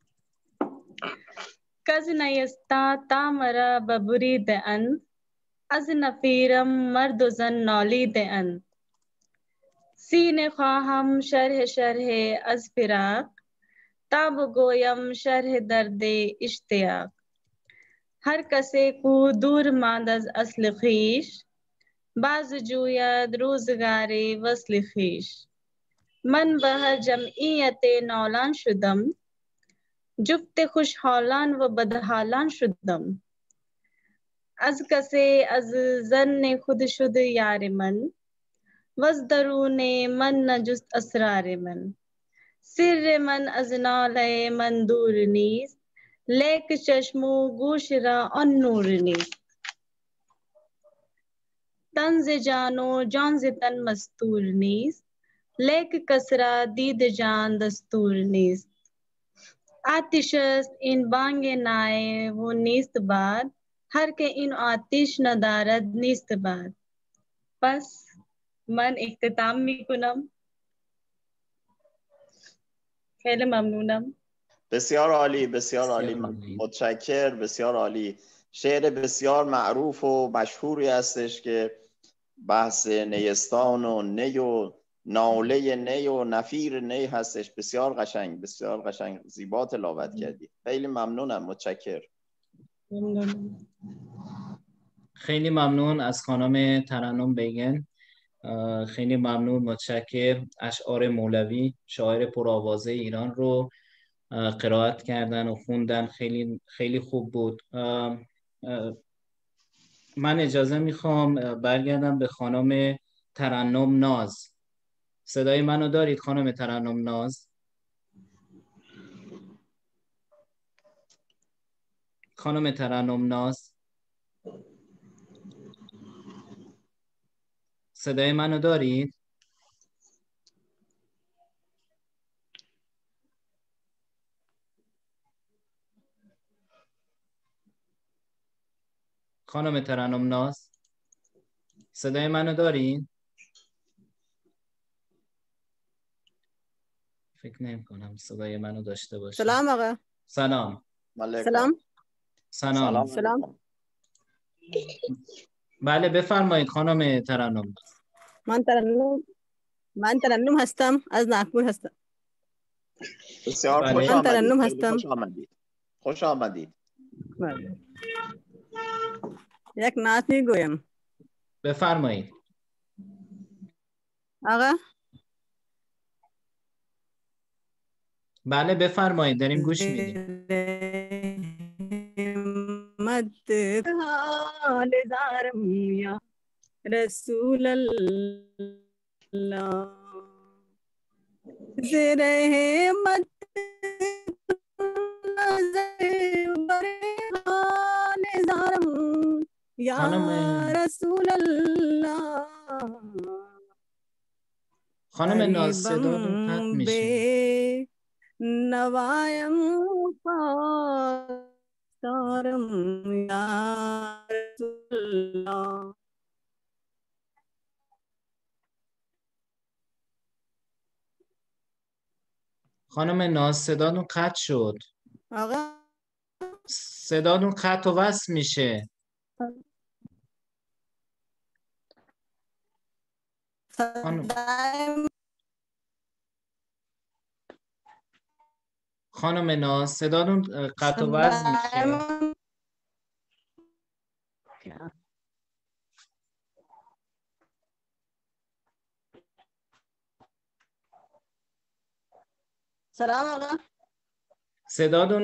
کز نیستا تا مرا ببریده اند، از نفیرم مرد و زن نالیده اند. سینه خواهم شرح شرح از فراق، تا بگویم شرح درد اشتیاق. هر کسی کو دور ماند از اصل خویش، باز جوید روزگار وصل خویش. من به هر جمعیت نالان شدم، جفت خوشحالان و بدحالان شدم. از کسی از زن خود شد یار من، وز درون من نجست اسرار من. سر من از ناله من دور نیست، لیک چشم و گوش را آن نور نیست. تن ز جان و جان ز تن مستور نیست، لیک کس را دید جان دستور نیست. آتش است این بانگ نای و نیست باد، هر که این آتش ندارد نیست باد. پس من اختتام میکنم. خیلی ممنونم. بسیار عالی، بسیار عالی. متشکر. بسیار عالی. شعر بسیار معروف و مشهوری هستش که بحث نیستان و نی و ناله نی و نفیر نی هستش. بسیار قشنگ، بسیار قشنگ، زیبا تلاوت کردی. خیلی ممنونم. متشکر. ممنونم. خیلی ممنون از خانم ترنم بیگم. خیلی ممنون، متشکر. اشعار مولوی، شاعر پرآوازه ایران رو قرائت کردن و خوندن. خیلی خیلی خوب بود. من اجازه میخوام برگردم به خانم ترنم ناز. صدای منو دارید خانم ترنم ناز؟ خانم ترنم ناز صدای منو دارید؟ خانم ترنم ناز صدای منو دارید؟ فکر نمی کنم صدای منو داشته باشه. سلام آقا. سلام. سلام. سلام. سلام. بله بفرمایید خانم ترنم. من ترنم من ترنم هستم، از ناگپور هستم. بسیار بله. خوش من آمدید. ترنم خیلی هستم. خوش آمدید. خوش آمدید. بله. یک نعت میگویم. بفرمایید. آقا. بله بفرمایید، داریم گوش میدیم. مد حال زارم یا رسول الله، زره مد نظر بر حال زارم یا خانم رسول الله خانم ناز قریبم صداتون قطع میشه. به نوایم پاسدارم یا رسول الله. خانم ناز صداتون قطع شد. آقا صداتون قطع و وصل میشه. خانم خانم ناز صداتون قطع و وصل میشه. سلام آقا. صداتون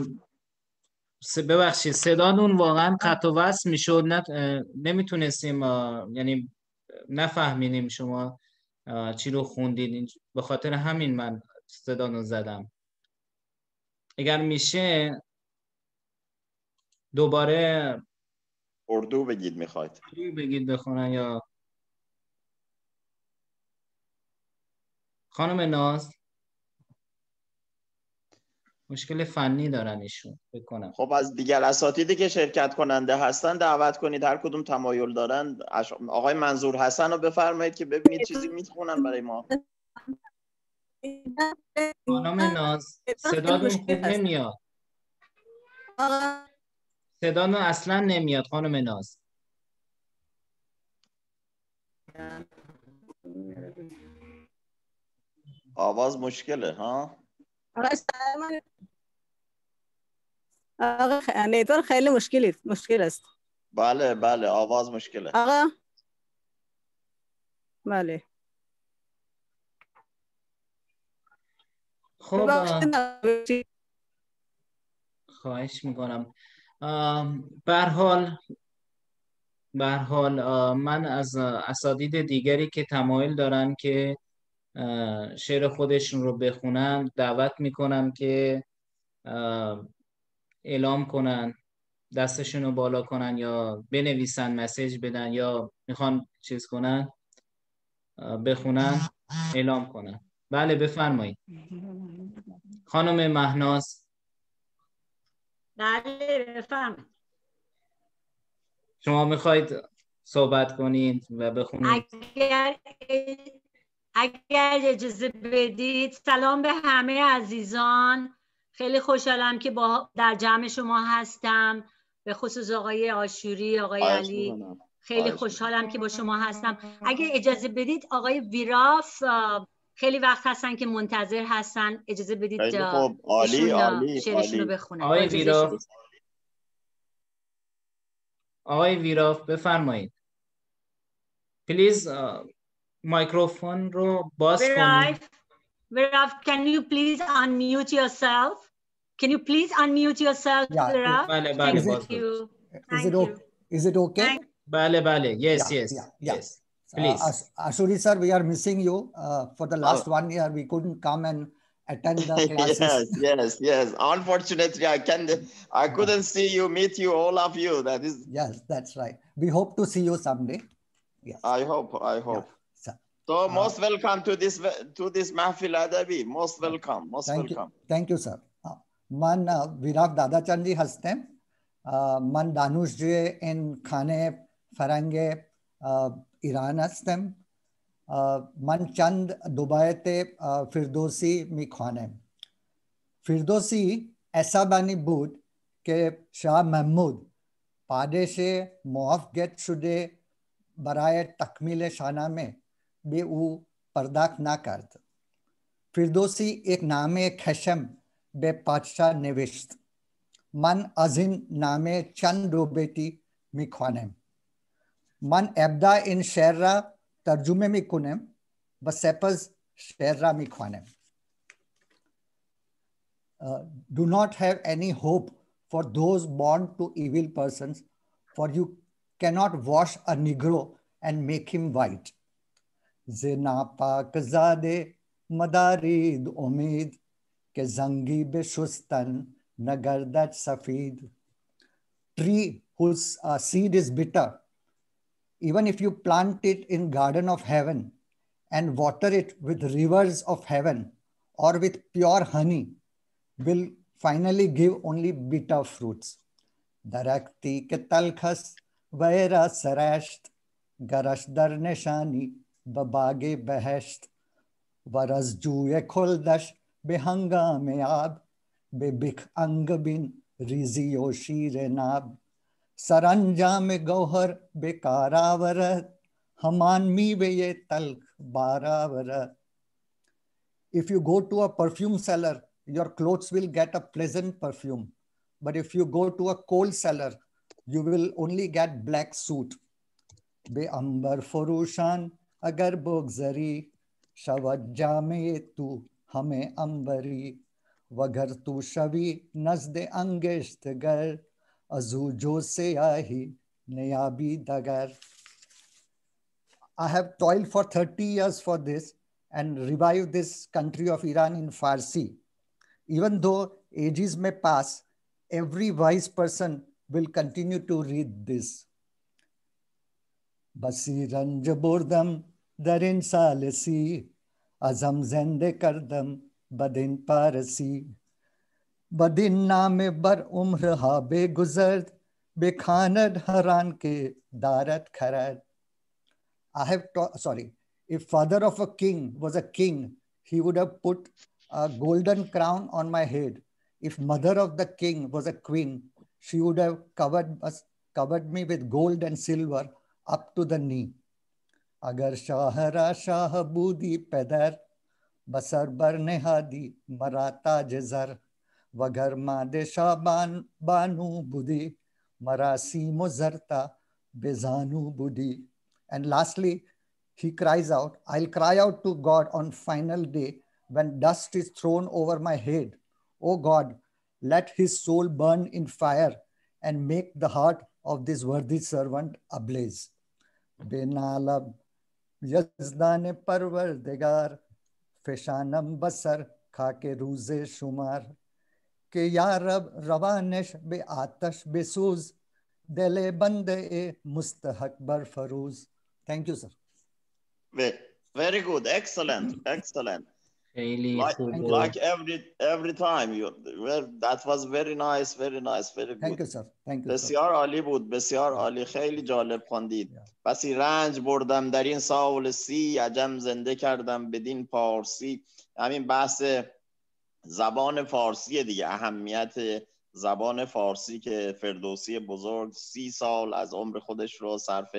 ببخشید صداتون واقعا قطع و وصل میشد. نه نمیتونستیم یعنی نفهمیدیم شما چی رو خوندید. به خاطر همین من صداتون زدم. اگر میشه دوباره اردو بگید میخواید. اردو بگید بخونن یا خانم ناز مشکل فنی دارن ایشون فکر کنم. خب از دیگر اساتیدی که شرکت کننده هستن دعوت کنید، هر کدوم تمایل دارن. آقای منظور حسن رو بفرمایید که ببینید چیزی میخونن برای ما. خانم ناز صداتون خوب نمیاد. صداتون اصلا نمیاد خانم ناز. آواز مشکله ها. آقا نیتورک خیلی مشکلی مشکل است. بله بله آواز مشکله. آقا بله. خب خواهش میکنم. به هر حال به هر حال من از اساتید دیگری که تمایل دارن که شعر خودشون رو بخونن دعوت میکنم که اعلام کنن، دستشون رو بالا کنن یا بنویسن مسیج بدن یا میخوان چیز کنن بخونن اعلام کنن. بله بفرمایید خانم مهناز. بله بفرمایید. شما میخواید صحبت کنید و بخونید؟ اگر اگر اجازه بدید. سلام به همه عزیزان. خیلی خوشحالم که با در جمع شما هستم، به خصوص آقای آشوری، آقای علی. خیلی خوشحالم که با شما هستم. اگه اجازه بدید آقای ویراف خیلی وقت هستن که منتظر هستن، اجازه بدید ایشون شعرشون رو بخونن. آقای ویراف آقای ویراف بفرمایید. پلیز مایکروفون رو باز کنید. Viraf, can you please unmute yourself? Can you please unmute yourself, yeah, Viraf? بله بله باز Thank you. Is it okay? Is it okay? Thank بله بله. Yes, yeah, yes, yeah, yeah. yes. Please. Uh, Ashuri sir, we are missing you. Uh, for the last oh. one year, we couldn't come and attend the classes. yes, yes, yes. Unfortunately, I can't. I couldn't see you, meet you, all of you. That is. Yes, that's right. We hope to see you someday. Yes. I hope. I hope. Yeah. So uh, most welcome to this to this Mahfil Adabi. Most welcome. Most thank welcome. You. Thank you, sir. Uh, man uh, Viraf Dadachand ji hastem. Uh, man Danush ji in Khane Farange uh, Iran hastem. Uh, man Chand Dubai te uh, Firdausi mi khwanem. Firdausi aisa bani bud ke Shah Mahmud padeshe muafget shude baraye takmil shaname به او پرداخت نکرد. فردوسی یک نامه خشم به پادشاه نوشت. من از این نامه چند رو بیتی میخوانم. من ابدا این شعر را ترجمه میکنم و سپس شعر را میخوانم. Uh, do not have any hope for those born to evil persons, for you cannot wash a Negro and make him white. ज़ना पाक ज़ादे मदारीद उम्मीद के ज़ंगी बेशुस्तन नगरदत सफ़ीद. Tree whose uh, seed is bitter, even if you plant it in garden of heaven and water it with rivers of heaven or with pure honey, will finally give only bitter fruits. Darakti ke talkhas vaira sarasht, garash dar nishani babage behesht, varas juye kholdash behanga meab, bebik angabin riziyo shire nab, saranjam gauhar bekaravarat, haman mi veye talk baravarat. If you go to a perfume seller, your clothes will get a pleasant perfume. But if you go to a coal seller, you will only get black soot. Be ambar furushan agar bogzari, shavajjame tu hame ambari, wagar tu shavi nazde angesht gar, azu jo se ahi nayabi dagar. I have toiled for thirty years for this and revived this country of Iran in Farsi. Even though ages may pass, every wise person will continue to read this. Basiran jaburdam darin salasi, azam zende kardam badin parasi, badin naame bar umr ha be guzard, be khanad haran ke darat kharad. I have taught, sorry, if father of a king was a king, he would have put a golden crown on my head. If mother of the king was a queen, she would have covered us, covered me with gold and silver up to the knee. Agar shahara shah budi pedar, basar bar nehadi marata jezar, wagar made shaban banu budi, marasi muzarta bezanu budi. And lastly, he cries out, I'll cry out to God on final day when dust is thrown over my head. O God, let his soul burn in fire and make the heart of this worthy servant ablaze. Benalab yazdane parvardigar, feshanam basar khake ruze shumar, ke ya rab ravanesh be atash besuz, dele bande e mustahak bar faruz. Thank you, sir. Very, very good. Excellent. Excellent. Really like, cool. like every every time you well, that was very nice, very nice, very good. Thank you, sir. Thank you, بسیار عالی بود. بسیار عالی. خیلی جالب خواندید. بسی رنج بردم در این سال سی، عجم زنده کردم بدین پارسی. همین بحث زبان فارسی دیگه، اهمیت زبان فارسی که فردوسی بزرگ سی سال از عمر خودش رو صرف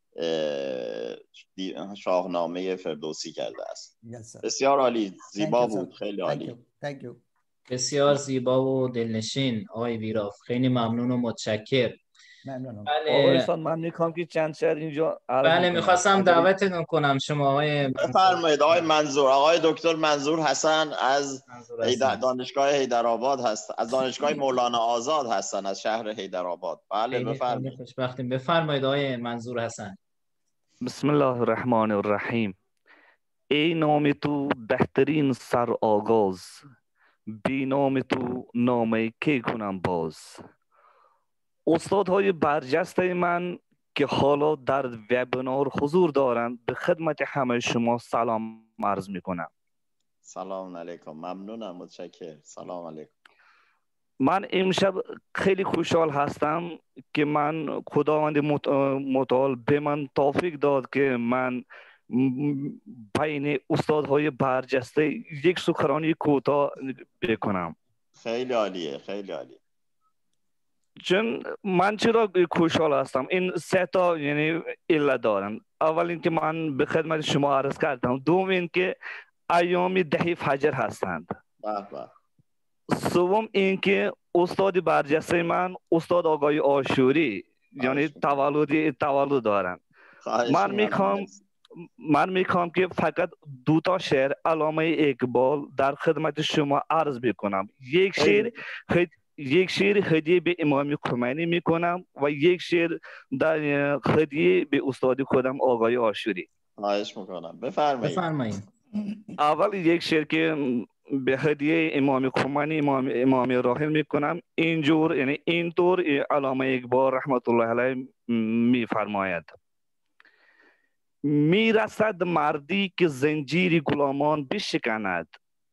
شاهنامه فردوسی کرده است. yes, بسیار عالی، زیبا you, بود، خیلی عالی. Thank you. بسیار زیبا و دلنشین آقای ویراف، خیلی ممنون و متشکر. ممنونم. بله من میخوام که چند شعر اینجا بله میخواستم دعوتتون کنم شما آقای بفرمایید. آقای منظور، آقای دکتر منظور حسن از دانشگاه حیدرآباد هست، از دانشگاه مولانا آزاد هستن، از شهر حیدرآباد. بله بفرمایید. خوشبختیم. بفرمایید آقای منظور حسن. بسم الله الرحمن الرحیم. ای نام تو بهترین سر آغاز، بی نام تو نامه کی کنم باز. استادهای برجسته من که حالا در وبینار حضور دارند به خدمت همه شما سلام عرض می کنم. سلام علیکم. ممنونم، متشکرم. سلام علیکم. من امشب خیلی خوشحال هستم که من خداوند متعال به من توفیق داد که من بین استادهای برجسته یک سخنرانی کوتاه بکنم. خیلی عالیه، خیلی عالیه. چون من چرا خوشحال هستم؟ این سه تا یعنی علت دارم. اول اینکه من به خدمت شما عرض کردم، دوم اینکه ایام ده فجر هستند. به به. سوم اینکه استاد برجسته من استاد آقای آشوری یعنی تولد تولد دارن. من میخوام من میخوام که فقط دو تا شعر علامه اقبال در خدمت شما عرض بکنم. یک شعر خد... یک شعر هدیه به امام خمینی میکنم و یک شعر در هدیه به استاد خودم آقای آشوری. خواهش میکنم. بفرمایید. بفرمایید. اول یک شعر که به هدیه امام خمینی امام امام راحل میکنم. اینجور یعنی اینطور علامه اقبال رحمت الله علیه میفرماید: میرسد مردی که زنجیر غلامان بشکند،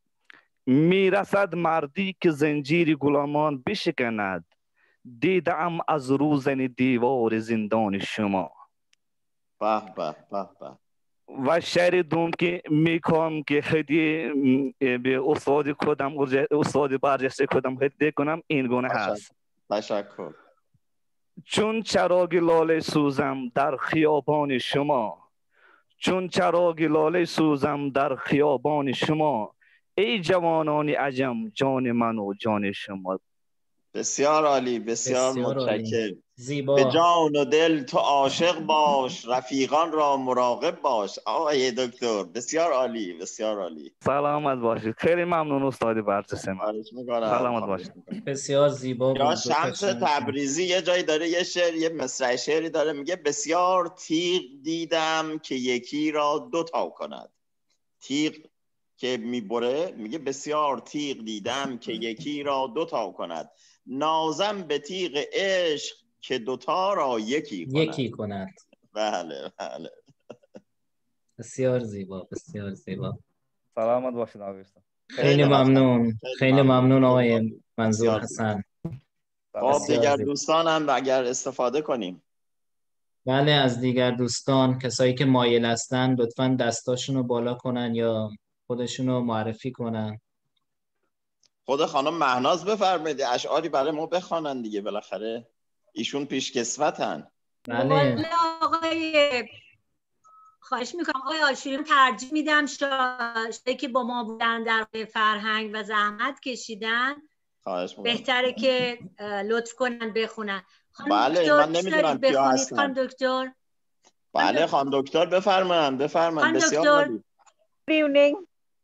میرسد مردی که زنجیر غلامان بشکند، دیدم از روزن دیوار زندان شما. به به به به. و شعر دوم که میکنم که هدیه به استاد خودم استاد برجسته خودم هدیه کنم این گونه هست: تشکر. چون چراغ لاله سوزم در خیابان شما، چون چراغ لاله سوزم در خیابان شما، ای جوانان عجم جان من و جان شما. بسیار عالی، بسیار, بسیار متشکرم. زیبا. به جان و دل تو عاشق باش، رفیقان را مراقب باش. آقای دکتر بسیار عالی، بسیار عالی. سلامت باشید. خیلی ممنون استاد برجسته من. سلامت باشید. بسیار زیبا بود. یا شمس تبریزی یه جایی داره یه شعر، یه مصرع شعری داره میگه: بسیار تیغ دیدم که یکی را دو تا کند. تیغ که میبره میگه بسیار تیغ دیدم که یکی را دو تا کند، نازم به تیغ عشق که دوتا را یکی کند. یکی کند. بله بله. بسیار زیبا، بسیار زیبا. سلامت باشید آقای. خیلی ممنون، خیلی ممنون آقای منظور حسن. خب دیگر دوستان هم اگر استفاده کنیم. بله، از دیگر دوستان کسایی که مایل هستن لطفاً دستاشون رو بالا کنن یا خودشون رو معرفی کنن. خود خانم مهناز بفرمایید اشعاری برای ما بخوانن دیگه، بالاخره ایشون پیشکسوتن. بله آقای خواهش میکنم آقای آشوری، ترجیح میدم شاید که با ما بودن در فرهنگ و زحمت کشیدن، خواهش میکنم بهتره که لطف کنن بخونن. بله من نمیدونم کیا هستن. خانم دکتر. بله خانم دکتر بفرمایید بفرمایید. بسیار عالی. Good evening.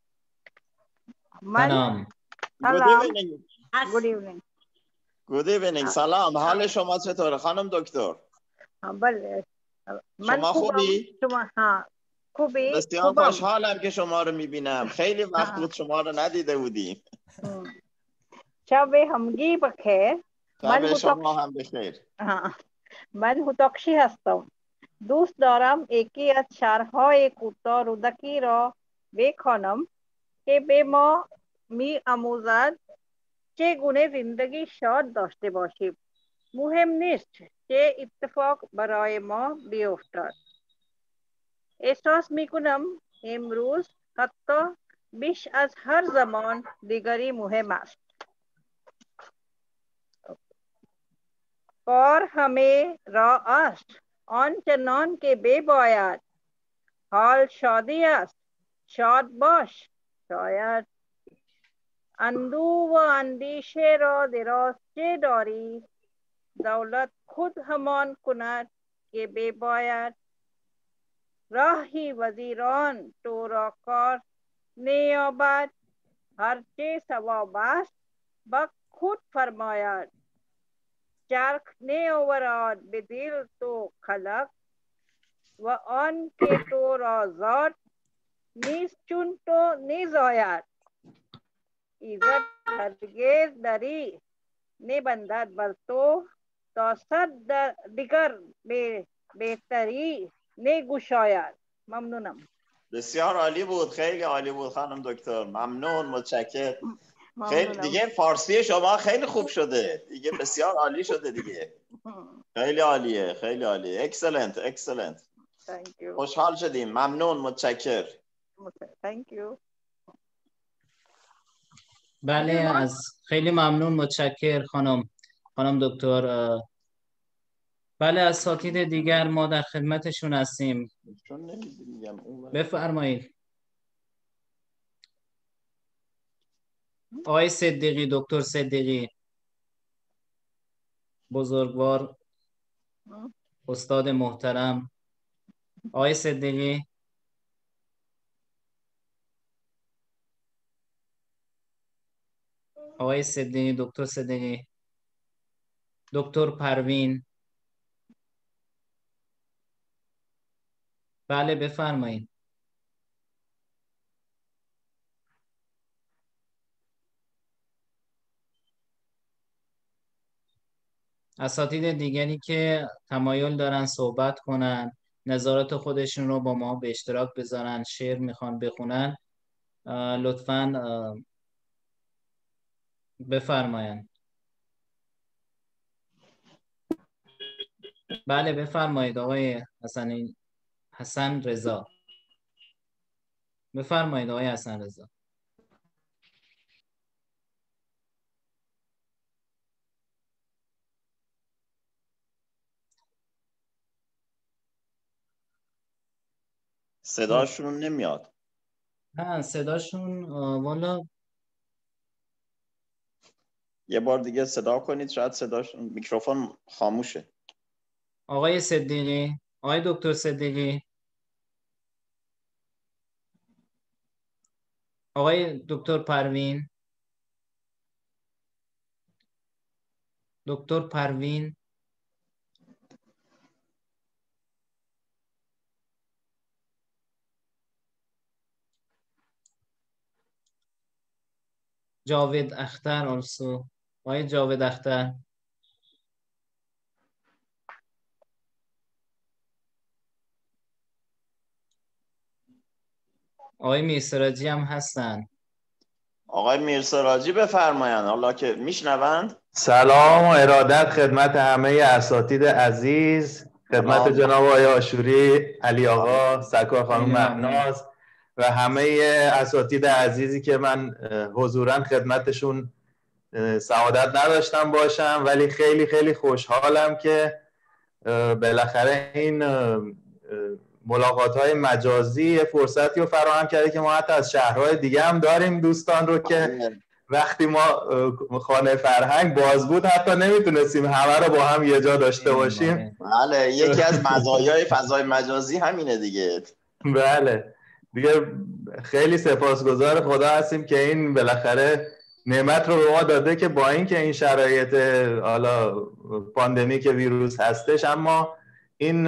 سلام. Good evening. Good evening. Good evening. سلام. حال شما چطوره خانم دکتر؟ بله. شما خوبی؟ شما ها خوبی؟ بسیار خوشحالم که شما رو میبینم. خیلی وقت بود شما رو ندیده بودیم. شب همگی بخیر. شب شما هم بخیر. من هوتاکشی هستم. دوست دارم یکی از شعرهای کوتاه رودکی را بخوانم که به ما می آموزد چگونه زندگی شاد داشته باشیم. مهم نیست چه اتفاق برای ما بیفتد. احساس می کنم امروز حتی بیش از هر زمان دیگری مهم است. کار همه را است آنچنان که بباید. حال شادی است، شاد باش. شاید اندوه و اندیشه را دراز چه داری، دولت خود همان کند که بباید. راهی وزیران تو را کار نیابد، هرچه ثواب است با خود فرماید. چرخ نیاورد به دل تو خلق، و آن که تو را زاد نیست چون تو نیزاید. ایزد هرگز دری نبندد بر تو، تا صد دیگر به بهتری نگشاید. ممنونم. بسیار عالی بود، خیلی عالی بود خانم دکتر. ممنون، متشکرم. خیلی دیگه فارسی شما خیلی خوب شده دیگه، بسیار عالی شده دیگه. خیلی عالیه، خیلی عالیه. اکسلنت اکسلنت. خوشحال شدیم. ممنون، متشکر. Thank you. بله از خیلی ممنون، متشکر خانم خانم دکتر. بله از اساتید دیگر ما در خدمتشون هستیم. بفرمایید. آقای صدیقی، دکتر صدیقی بزرگوار، استاد محترم. آقای صدیقی. آقای صدیقی، دکتر صدیقی. دکتر پروین. بله بفرمایید. اساتید دیگری که تمایل دارن صحبت کنن، نظرات خودشون رو با ما به اشتراک بذارن، شعر میخوان بخونن، لطفاً بفرمایند. بله بفرمایید آقای حسن حسن رضا. بفرمایید آقای حسن رضا. صداشون نمیاد. نه صداشون والا یه بار دیگه صدا کنید، شاید صداشون میکروفون خاموشه. آقای صدیقی، آقای دکتر صدیقی، آقای دکتر پروین، دکتر پروین، جاوید اختر also. آقای جاوید اختر، آقای میرسراجی هم هستن. آقای میرسراجی بفرمایند حالا که میشنوند. سلام و ارادت خدمت همه اساتید عزیز، خدمت جناب آقای آشوری، علی آقا، سکا خانم مهناز و همه اساتید عزیزی که من حضوراً خدمتشون سعادت نداشتم باشم، ولی خیلی خیلی خوشحالم که بالاخره این ملاقات-های مجازی فرصتی رو فراهم کرده که ما حتی از شهرهای دیگه هم داریم دوستان رو که وقتی ما خانه فرهنگ باز بود حتی نمیتونستیم همه رو با هم یه جا داشته باشیم. بله یکی از مزایای فضای مجازی همینه دیگه. بله دیگه خیلی سپاسگزار خدا هستیم که این بالاخره نعمت رو به ما داده که با اینکه این شرایط حالا پاندمیک ویروس هستش، اما این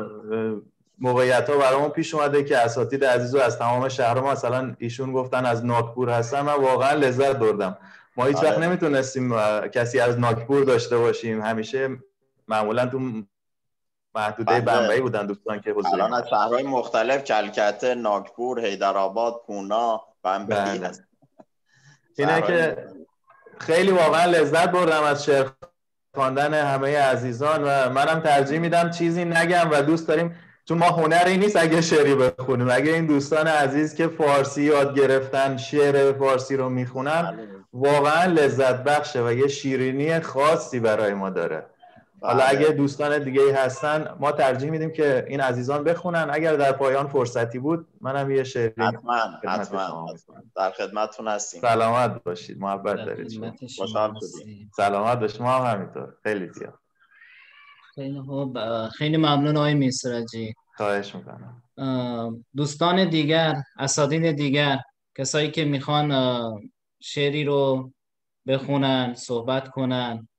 موقعیت ها برامون پیش اومده که اساتید عزیز و از تمام شهرها، مثلا ایشون گفتن از ناگپور هستن، من واقعا لذت بردم. ما هیچ وقت نمیتونستیم کسی از ناگپور داشته باشیم، همیشه معمولا تو محدوده بمبئی بودن دوستان که حضور الان از شهرهای مختلف کلکته، ناگپور، حیدرآباد، پونا، بمبئی هست. اینه که خیلی واقعا لذت بردم از شعر خواندن همه عزیزان و منم ترجیح میدم چیزی نگم و دوست داریم، چون ما هنری نیست اگه شعری بخونیم، اگه این دوستان عزیز که فارسی یاد گرفتن شعر فارسی رو میخونن واقعا لذت بخشه و یه شیرینی خاصی برای ما داره. حالا اگه دوستان دیگه هستن ما ترجیح میدیم که این عزیزان بخونن، اگر در پایان فرصتی بود منم یه شعری حتما حتما در خدمتتون هستیم. سلامت باشید، محبت دارید، خوشحال شدیم. سلامت باشید، ما هم همینطور. خیلی زیاد. خیلی خوب، خیلی ممنون آقای میرسراجی. خواهش میکنم. دوستان دیگر، اساتید دیگر، کسایی که میخوان شعری رو بخونن، صحبت کنن،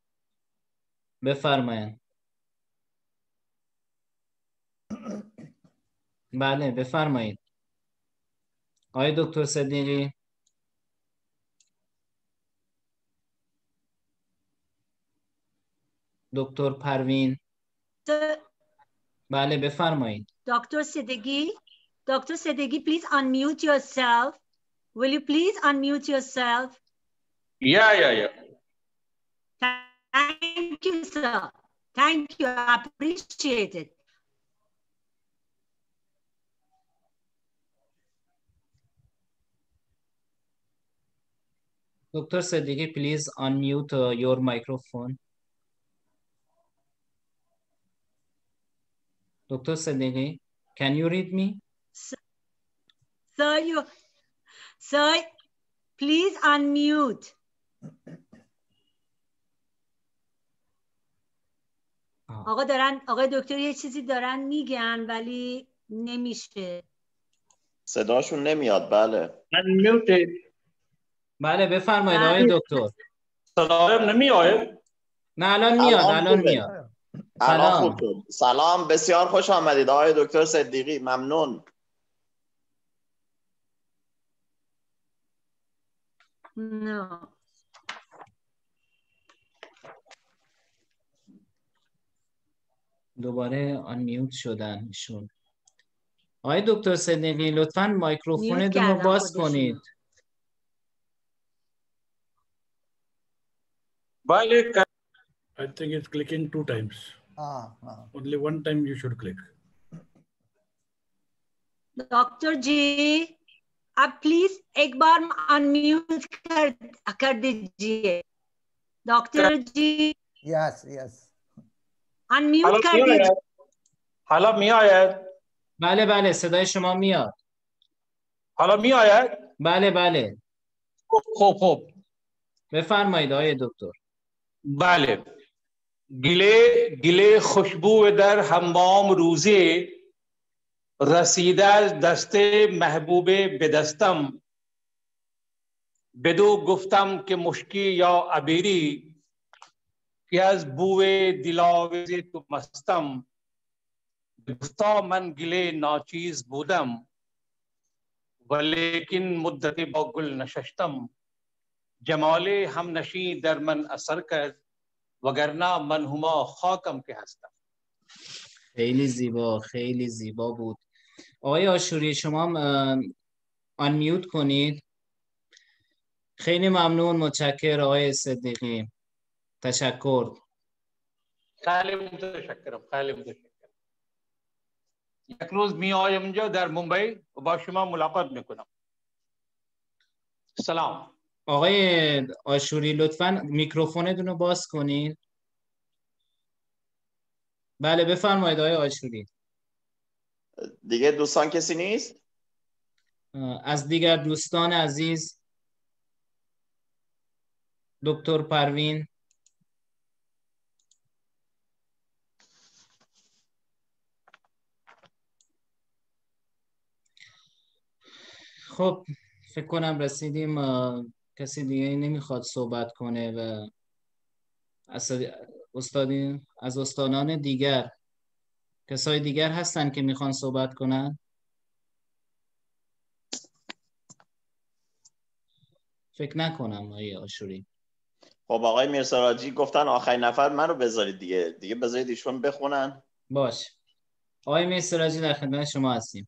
بفرمایید. بله بفرمایید. آقای دکتر صدیقی. دکتر پروین. بله بفرمایید. دکتر صدیقی. دکتر صدیقی please unmute yourself. Will you please unmute yourself? Yeah, yeah, yeah. Thank you, sir. Thank you. I appreciate it. Doctor Siddiqui, please unmute uh, your microphone. Doctor Siddiqui, can you read me? Sir, sir, you, sir, please unmute. آقا دارن، آقای دکتر یه چیزی دارن میگن ولی نمیشه. صداشون نمیاد. بله. Unmuted. بله بفرمایید آقای دکتر. صدایم نمیاد؟ نه الان میاد، الان میاد. سلام. سلام، بسیار خوش آمدید آقای دکتر صدیقی. ممنون. نه. دوباره آن میوت شدن ایشون. آقای دکتر صدیقی لطفاً مایکروفونتون رو باز کنید. بله. I think it's clicking two times. Ah, ah. Only one time you should click. Doctor ji आप please एक बार unmute कर कर दीजिए doctor ji. Yes, yes. Unmute कर दीजिए. حالا میآید؟ بله بله صدای شما میاد. حالا میآید؟ بله بله. خب خب بفرمایید آقای دکتر. بله. گله گله خوشبو در حمام روزه رسیده از دست محبوب بدستم بدو گفتم که مشکی یا عبیری که از بو دلاویز تو مستم گفتا من گله ناچیز بودم ولیکن مدت با گل نشستم جمال هم نشی در من اثر کرد وگرنه من هما خاکم که هستم. خیلی زیبا خیلی زیبا بود. آقای آشوری شما آن میوت کنید. خیلی ممنون متشکرم آقای صدیقی. تشکر. خیلی متشکرم خیلی متشکرم. یک روز می آیم اینجا در ممبئی و با شما ملاقات میکنم. سلام. آقای آشوری لطفاً میکروفونتون رو باز کنید. بله بفرمایید آقای آشوری. دیگه دوستان کسی نیست؟ از دیگر دوستان عزیز دکتر پروین. خب فکر کنم رسیدیم. کسی دیگه نمیخواد صحبت کنه و از استادی از استادان دیگر کسای دیگر هستن که میخوان صحبت کنن؟ فکر نکنم آقای آشوری. خب آقای میرسراجی گفتن آخرین نفر من رو بذارید دیگه دیگه بذارید ایشون بخونن. باش. آقای میرسراجی در خدمت شما هستیم.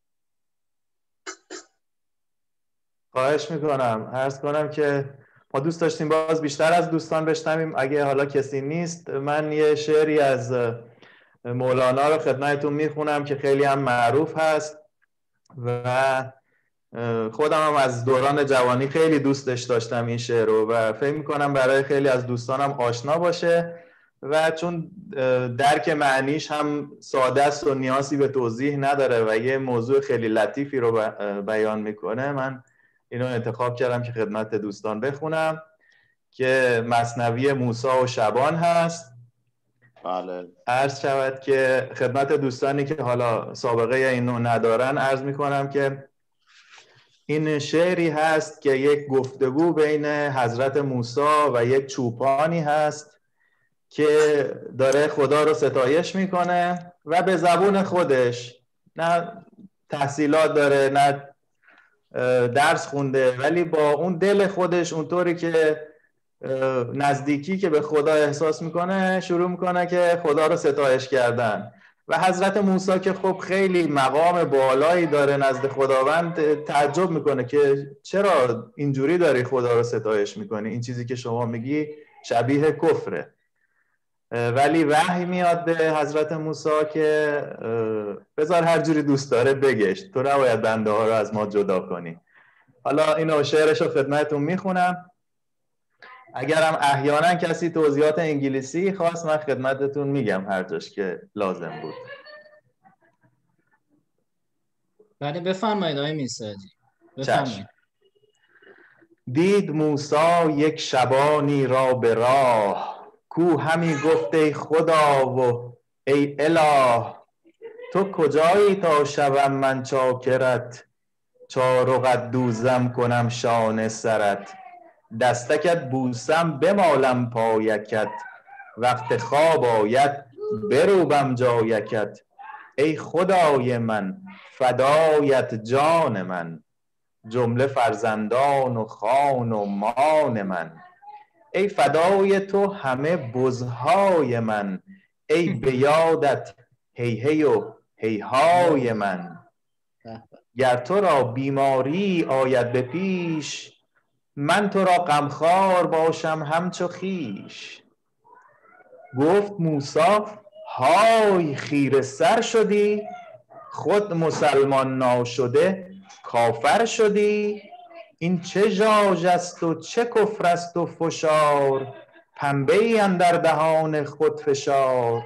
خواهش میکنم. عرض کنم که ما دوست داشتیم باز بیشتر از دوستان بشنویم. اگه حالا کسی نیست من یه شعری از مولانا رو خدمتتون میخونم که خیلی هم معروف هست و خودم هم از دوران جوانی خیلی دوستش داشتم این شعر رو و فکر میکنم برای خیلی از دوستانم آشنا باشه و چون درک معنیش هم ساده است و نیازی به توضیح نداره و یه موضوع خیلی لطیفی رو بیان میکنه من اینو انتخاب کردم که خدمت دوستان بخونم که مثنوی موسی و شبان هست. بله. عرض شود که خدمت دوستانی که حالا سابقه اینو ندارن عرض میکنم که این شعری هست که یک گفتگو بین حضرت موسی و یک چوپانی هست که داره خدا رو ستایش میکنه و به زبون خودش، نه تحصیلات داره نه درس خونده، ولی با اون دل خودش اونطوری که نزدیکی که به خدا احساس میکنه شروع میکنه که خدا رو ستایش کردن. و حضرت موسی که خب خیلی مقام بالایی داره نزد خداوند تعجب میکنه که چرا اینجوری داری خدا رو ستایش میکنی، این چیزی که شما میگی شبیه کفره. ولی وحی میاد به حضرت موسی که بذار هر جوری دوست داره بگش، تو نباید بنده ها رو از ما جدا کنی. حالا اینو شعرش رو خدمتتون میخونم. اگرم احیانا کسی توضیحات انگلیسی خواست من خدمتتون میگم هر جاش که لازم بود. بله بفرمایید آقای میرسراجی. بفرمایید. دید موسی یک شبانی را به راه، کو همی گفت ای خدا و ای اله، تو کجایی تا شوم من چاکرت، چارقت دوزم کنم شانه سرت، دستکت بوسم بمالم پایکت، وقت خواب آید بروبم جایکت، ای خدای من فدایت جان من، جمله فرزندان و خان و مان من، ای فدای تو همه بزهای من، ای به یادت هی هی و هی های من. گر تو را بیماری آید به پیش، من تو را غمخوار باشم همچو خویش. گفت موسی های خیره سر شدی، خود مسلمان ناشده کافر شدی. این چه ژاژ است و چه کفر است و فشار، پنبه ای اندر دهان خود فشار.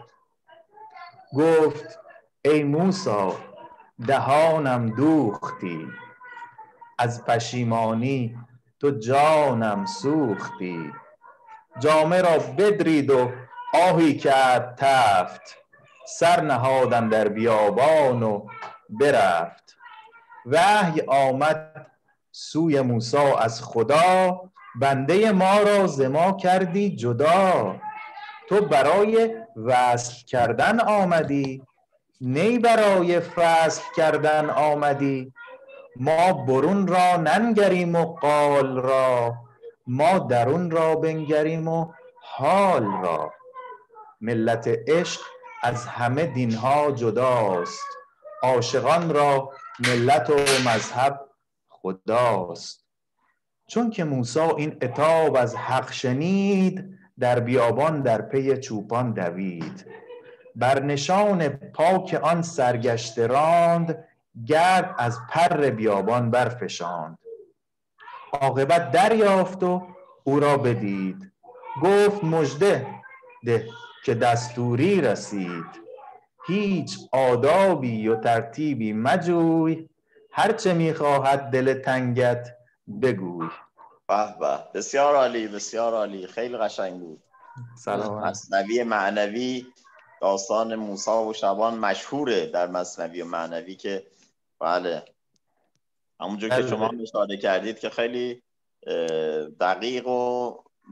گفت ای موسی دهانم دوختی، از پشیمانی تو جانم سوختی. جامه را بدرید و آهی کرد تفت، سر نهادن در بیابان و برفت. وحی آمد سوی موسی از خدا، بنده ما را ز ما کردی جدا. تو برای وصل کردن آمدی، نی برای فصل کردن آمدی. ما برون را ننگریم و قال را، ما درون را بنگریم و حال را. ملت عشق از همه دینها جداست، عاشقان را ملت و مذهب خداست. چون که موسی این عتاب از حق شنید، در بیابان در پی چوپان دوید. بر نشان پاک آن سرگشته راند، گرد از پر بیابان برفشاند. عاقبت دریافت و او را بدید، گفت مژده ده که دستوری رسید. هیچ آدابی و ترتیبی مجوی، هرچه میخواهد دل تنگت بگوی. به به، بسیار عالی، بسیار عالی، خیلی قشنگ بود. سلام. مثنوی معنوی، داستان موسی و شبان مشهوره در مثنوی و معنوی که بله همونجور که شما اشاره کردید که خیلی دقیق و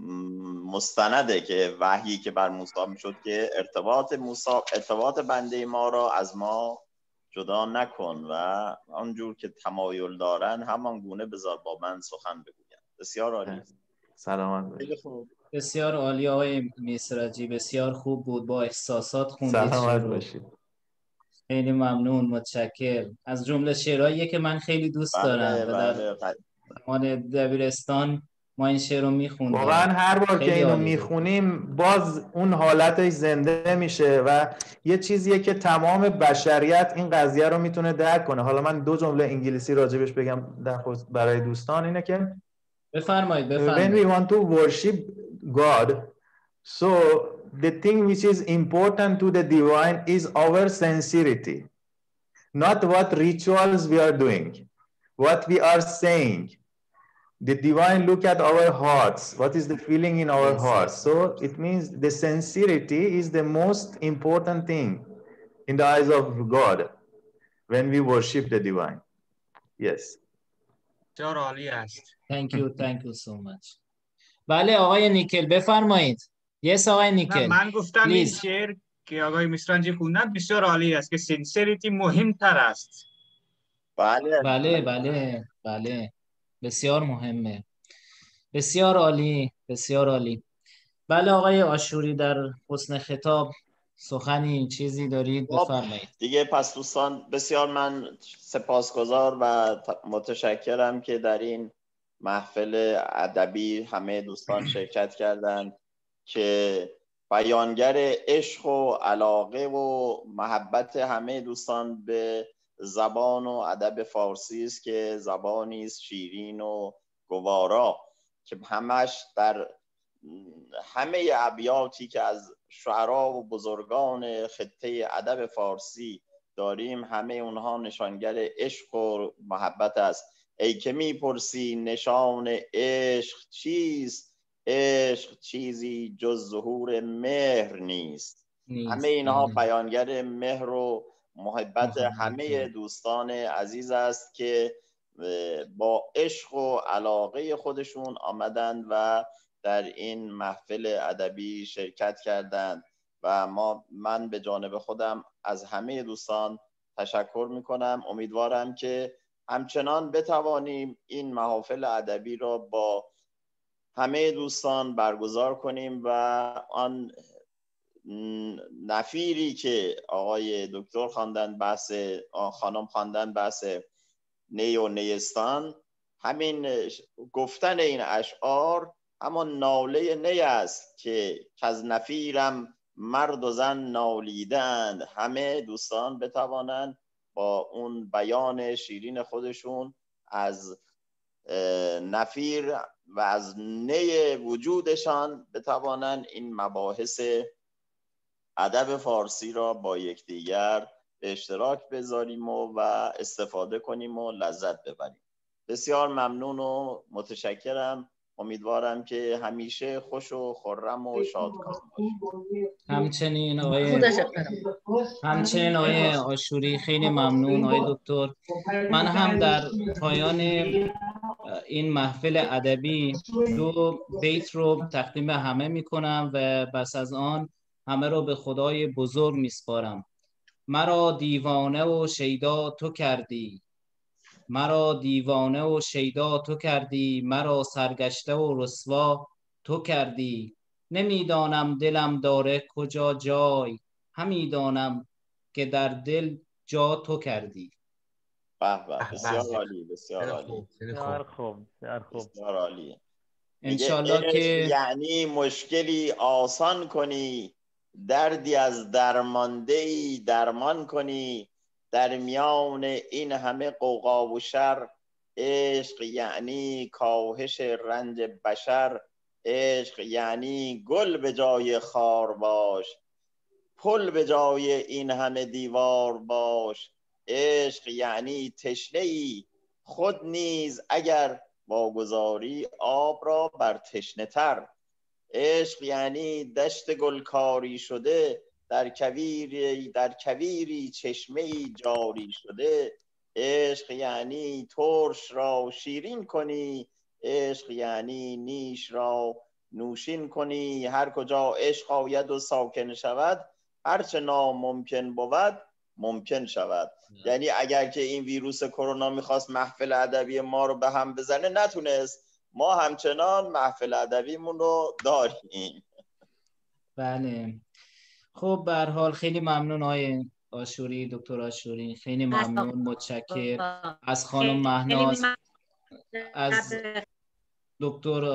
مستنده که وحیی که بر موسی میشد که ارتباط موسی، ارتباط بنده ما را از ما جدا نکن و آنجور که تمایل دارن همان گونه بذار با من سخن بگوین. بسیار عالی. سلامت باشید. بسیار عالی آقای میسرجی، بسیار خوب بود، با احساسات خوندید. سلامت باشید. خیلی ممنون، متشکر. از جمله شعرهایی که من خیلی دوست بله، دارم و در زمان دبیرستان ما این شعر رو میخوندیم. واقعا هر بار که اینو میخونیم باز اون حالتش زنده میشه و یه چیزیه که تمام بشریت این قضیه رو میتونه درک کنه. حالا من دو جمله انگلیسی راجبش بگم در خصوص برای دوستان، اینه که بفرمایید بفرمایید. When we want to worship God, so the thing which is important to the divine is our sincerity, not what rituals we are doing, what we are saying. The divine look at our hearts, what is the feeling in our yes, hearts. Yes. So it means the sincerity is the most important thing in the eyes of God when we worship the divine. Yes. بسیار عالی است. Thank you, thank you so much. بله آقای نیکل بفرمایید. Yes آقای نیکل. من گفتم این شعر که آقای میسرانجی خوندن بسیار عالی است که سینسریتی مهمتر است. بله بله بله بله بسیار مهمه. بسیار عالی، بسیار عالی. بله آقای آشوری در حسن خطاب سخنی چیزی دارید بفرمایید. دیگه پس دوستان بسیار من سپاسگزار و متشکرم که در این محفل ادبی همه دوستان شرکت کردند که بیانگر عشق و علاقه و محبت همه دوستان به زبان و ادب فارسی است که زبانی است شیرین و گوارا که همش در همه ابیاتی که از شعرا و بزرگان خطه ادب فارسی داریم همه اونها نشانگر عشق و محبت است. ای که میپرسی نشان عشق چیست، عشق چیزی جز ظهور مهر نیست. نیست. همه اینها بیانگر مهر و محبت همه دوستان عزیز است که با عشق و علاقه خودشون آمدند و در این محفل ادبی شرکت کردند و ما من به جانب خودم از همه دوستان تشکر میکنم. امیدوارم که همچنان بتوانیم این محافل ادبی را با همه دوستان برگزار کنیم و آن نفیری که آقای دکتر خواندن، بحث خانم خواندن، بحث نی و نیستان، همین گفتن این اشعار همون ناله نی است که از نفیرم مرد و زن نالیدند. همه دوستان بتوانند با اون بیان شیرین خودشون از نفیر و از نی وجودشان بتوانند این مباحث ادب فارسی را با یکدیگر به اشتراک بذاریم و, و استفاده کنیم و لذت ببریم. بسیار ممنون و متشکرم. امیدوارم که همیشه خوش و خرم و شادکام باشید. همچنین آقای همچنین آقای آشوری خیلی ممنون آقای دکتر. من هم در پایان این محفل ادبی دو بیت رو تقدیم همه میکنم و بس از آن همه رو به خدای بزرگ میسپارم. مرا دیوانه و شیدا تو کردی، مرا دیوانه و شیدا تو کردی، مرا سرگشته و رسوا تو کردی. نمیدانم دلم داره کجا جای، همی دانم که در دل جا تو کردی. به به، بسیار عالی، بسیار عالی، بسیار خوب، بسیار خوب، بسیار عالی. انشالله که یعنی مشکلی آسان کنی، دردی از درماندهی درمان کنی، در میان این همه قوقا و شر. عشق یعنی کاهش رنج بشر، عشق یعنی گل به جای خار باش، پل به جای این همه دیوار باش. عشق یعنی تشنه‌ای خود نیز اگر واگذاری آب را بر تشنه تر. عشق یعنی دشت گلکاری شده، در کویری در کویری چشمه‌ای جاری شده. عشق یعنی ترش را شیرین کنی، عشق یعنی نیش را نوشین کنی. هر کجا عشق آید و ساکن شود، هرچه ناممکن بود ممکن شود. یعنی اگر که این ویروس کرونا میخواست محفل ادبی ما رو به هم بزنه نتونست، ما همچنان محفل ادبیمون رو داریم. بله. خب به هر حال خیلی ممنون آقای آشوری، دکتر آشوری، خیلی ممنون، متشکر از خانم مهناز، از دکتر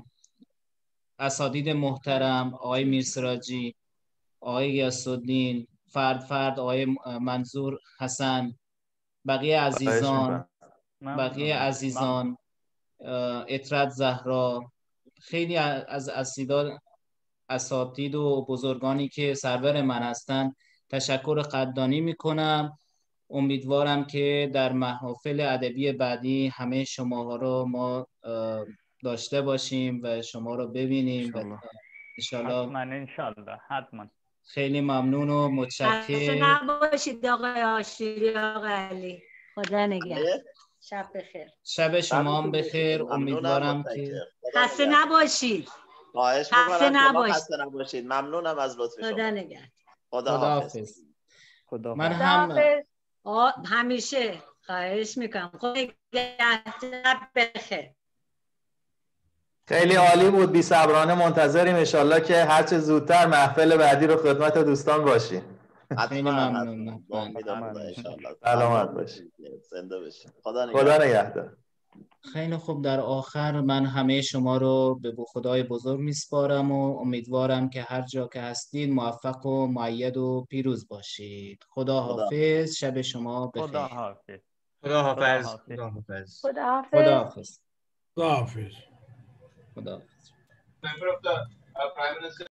اساتید محترم، آقای میرسراجی، آقای یاسالدین، فرد فرد آقای منظور حسن، بقیه عزیزان بقیه عزیزان اطرت زهرا، خیلی از اساتید اساتید و بزرگانی که سرور من هستند تشکر قدردانی میکنم. امیدوارم که در محافل ادبی بعدی همه شماها رو ما داشته باشیم و شما رو ببینیم و انشالله. حتما انشالله، حتما. خیلی ممنون و متشکر. خسته نباشید آقای آشوری، آقای علی، خدا نگهدار. شب بخیر. شب شما هم بخیر. امیدوارم که خسته نباشید. خواهش می‌کنم شما خسته نباشید. ممنونم از لطف شما. خدا نگهدار. خدا حافظ. خدا من هم همیشه خواهش میکنم. خدا نگهدار، بخیر. خیلی عالی بود، بی صبرانه منتظریم انشالله که هرچه زودتر محفل بعدی رو خدمت دوستان باشیم. خیلی ممنونم. سلامت باشید. زنده باشید. خدا نگهدار. خیلی خوب، در آخر من همه شما رو به خدای بزرگ میسپارم و امیدوارم که هر جا که هستید موفق و مؤید و پیروز باشید. خدا حافظ. شب شما بخیر. خدا حافظ. خدا حافظ. خدا حافظ. خدا حافظ. خدا حافظ. خدا حافظ. خدا حافظ.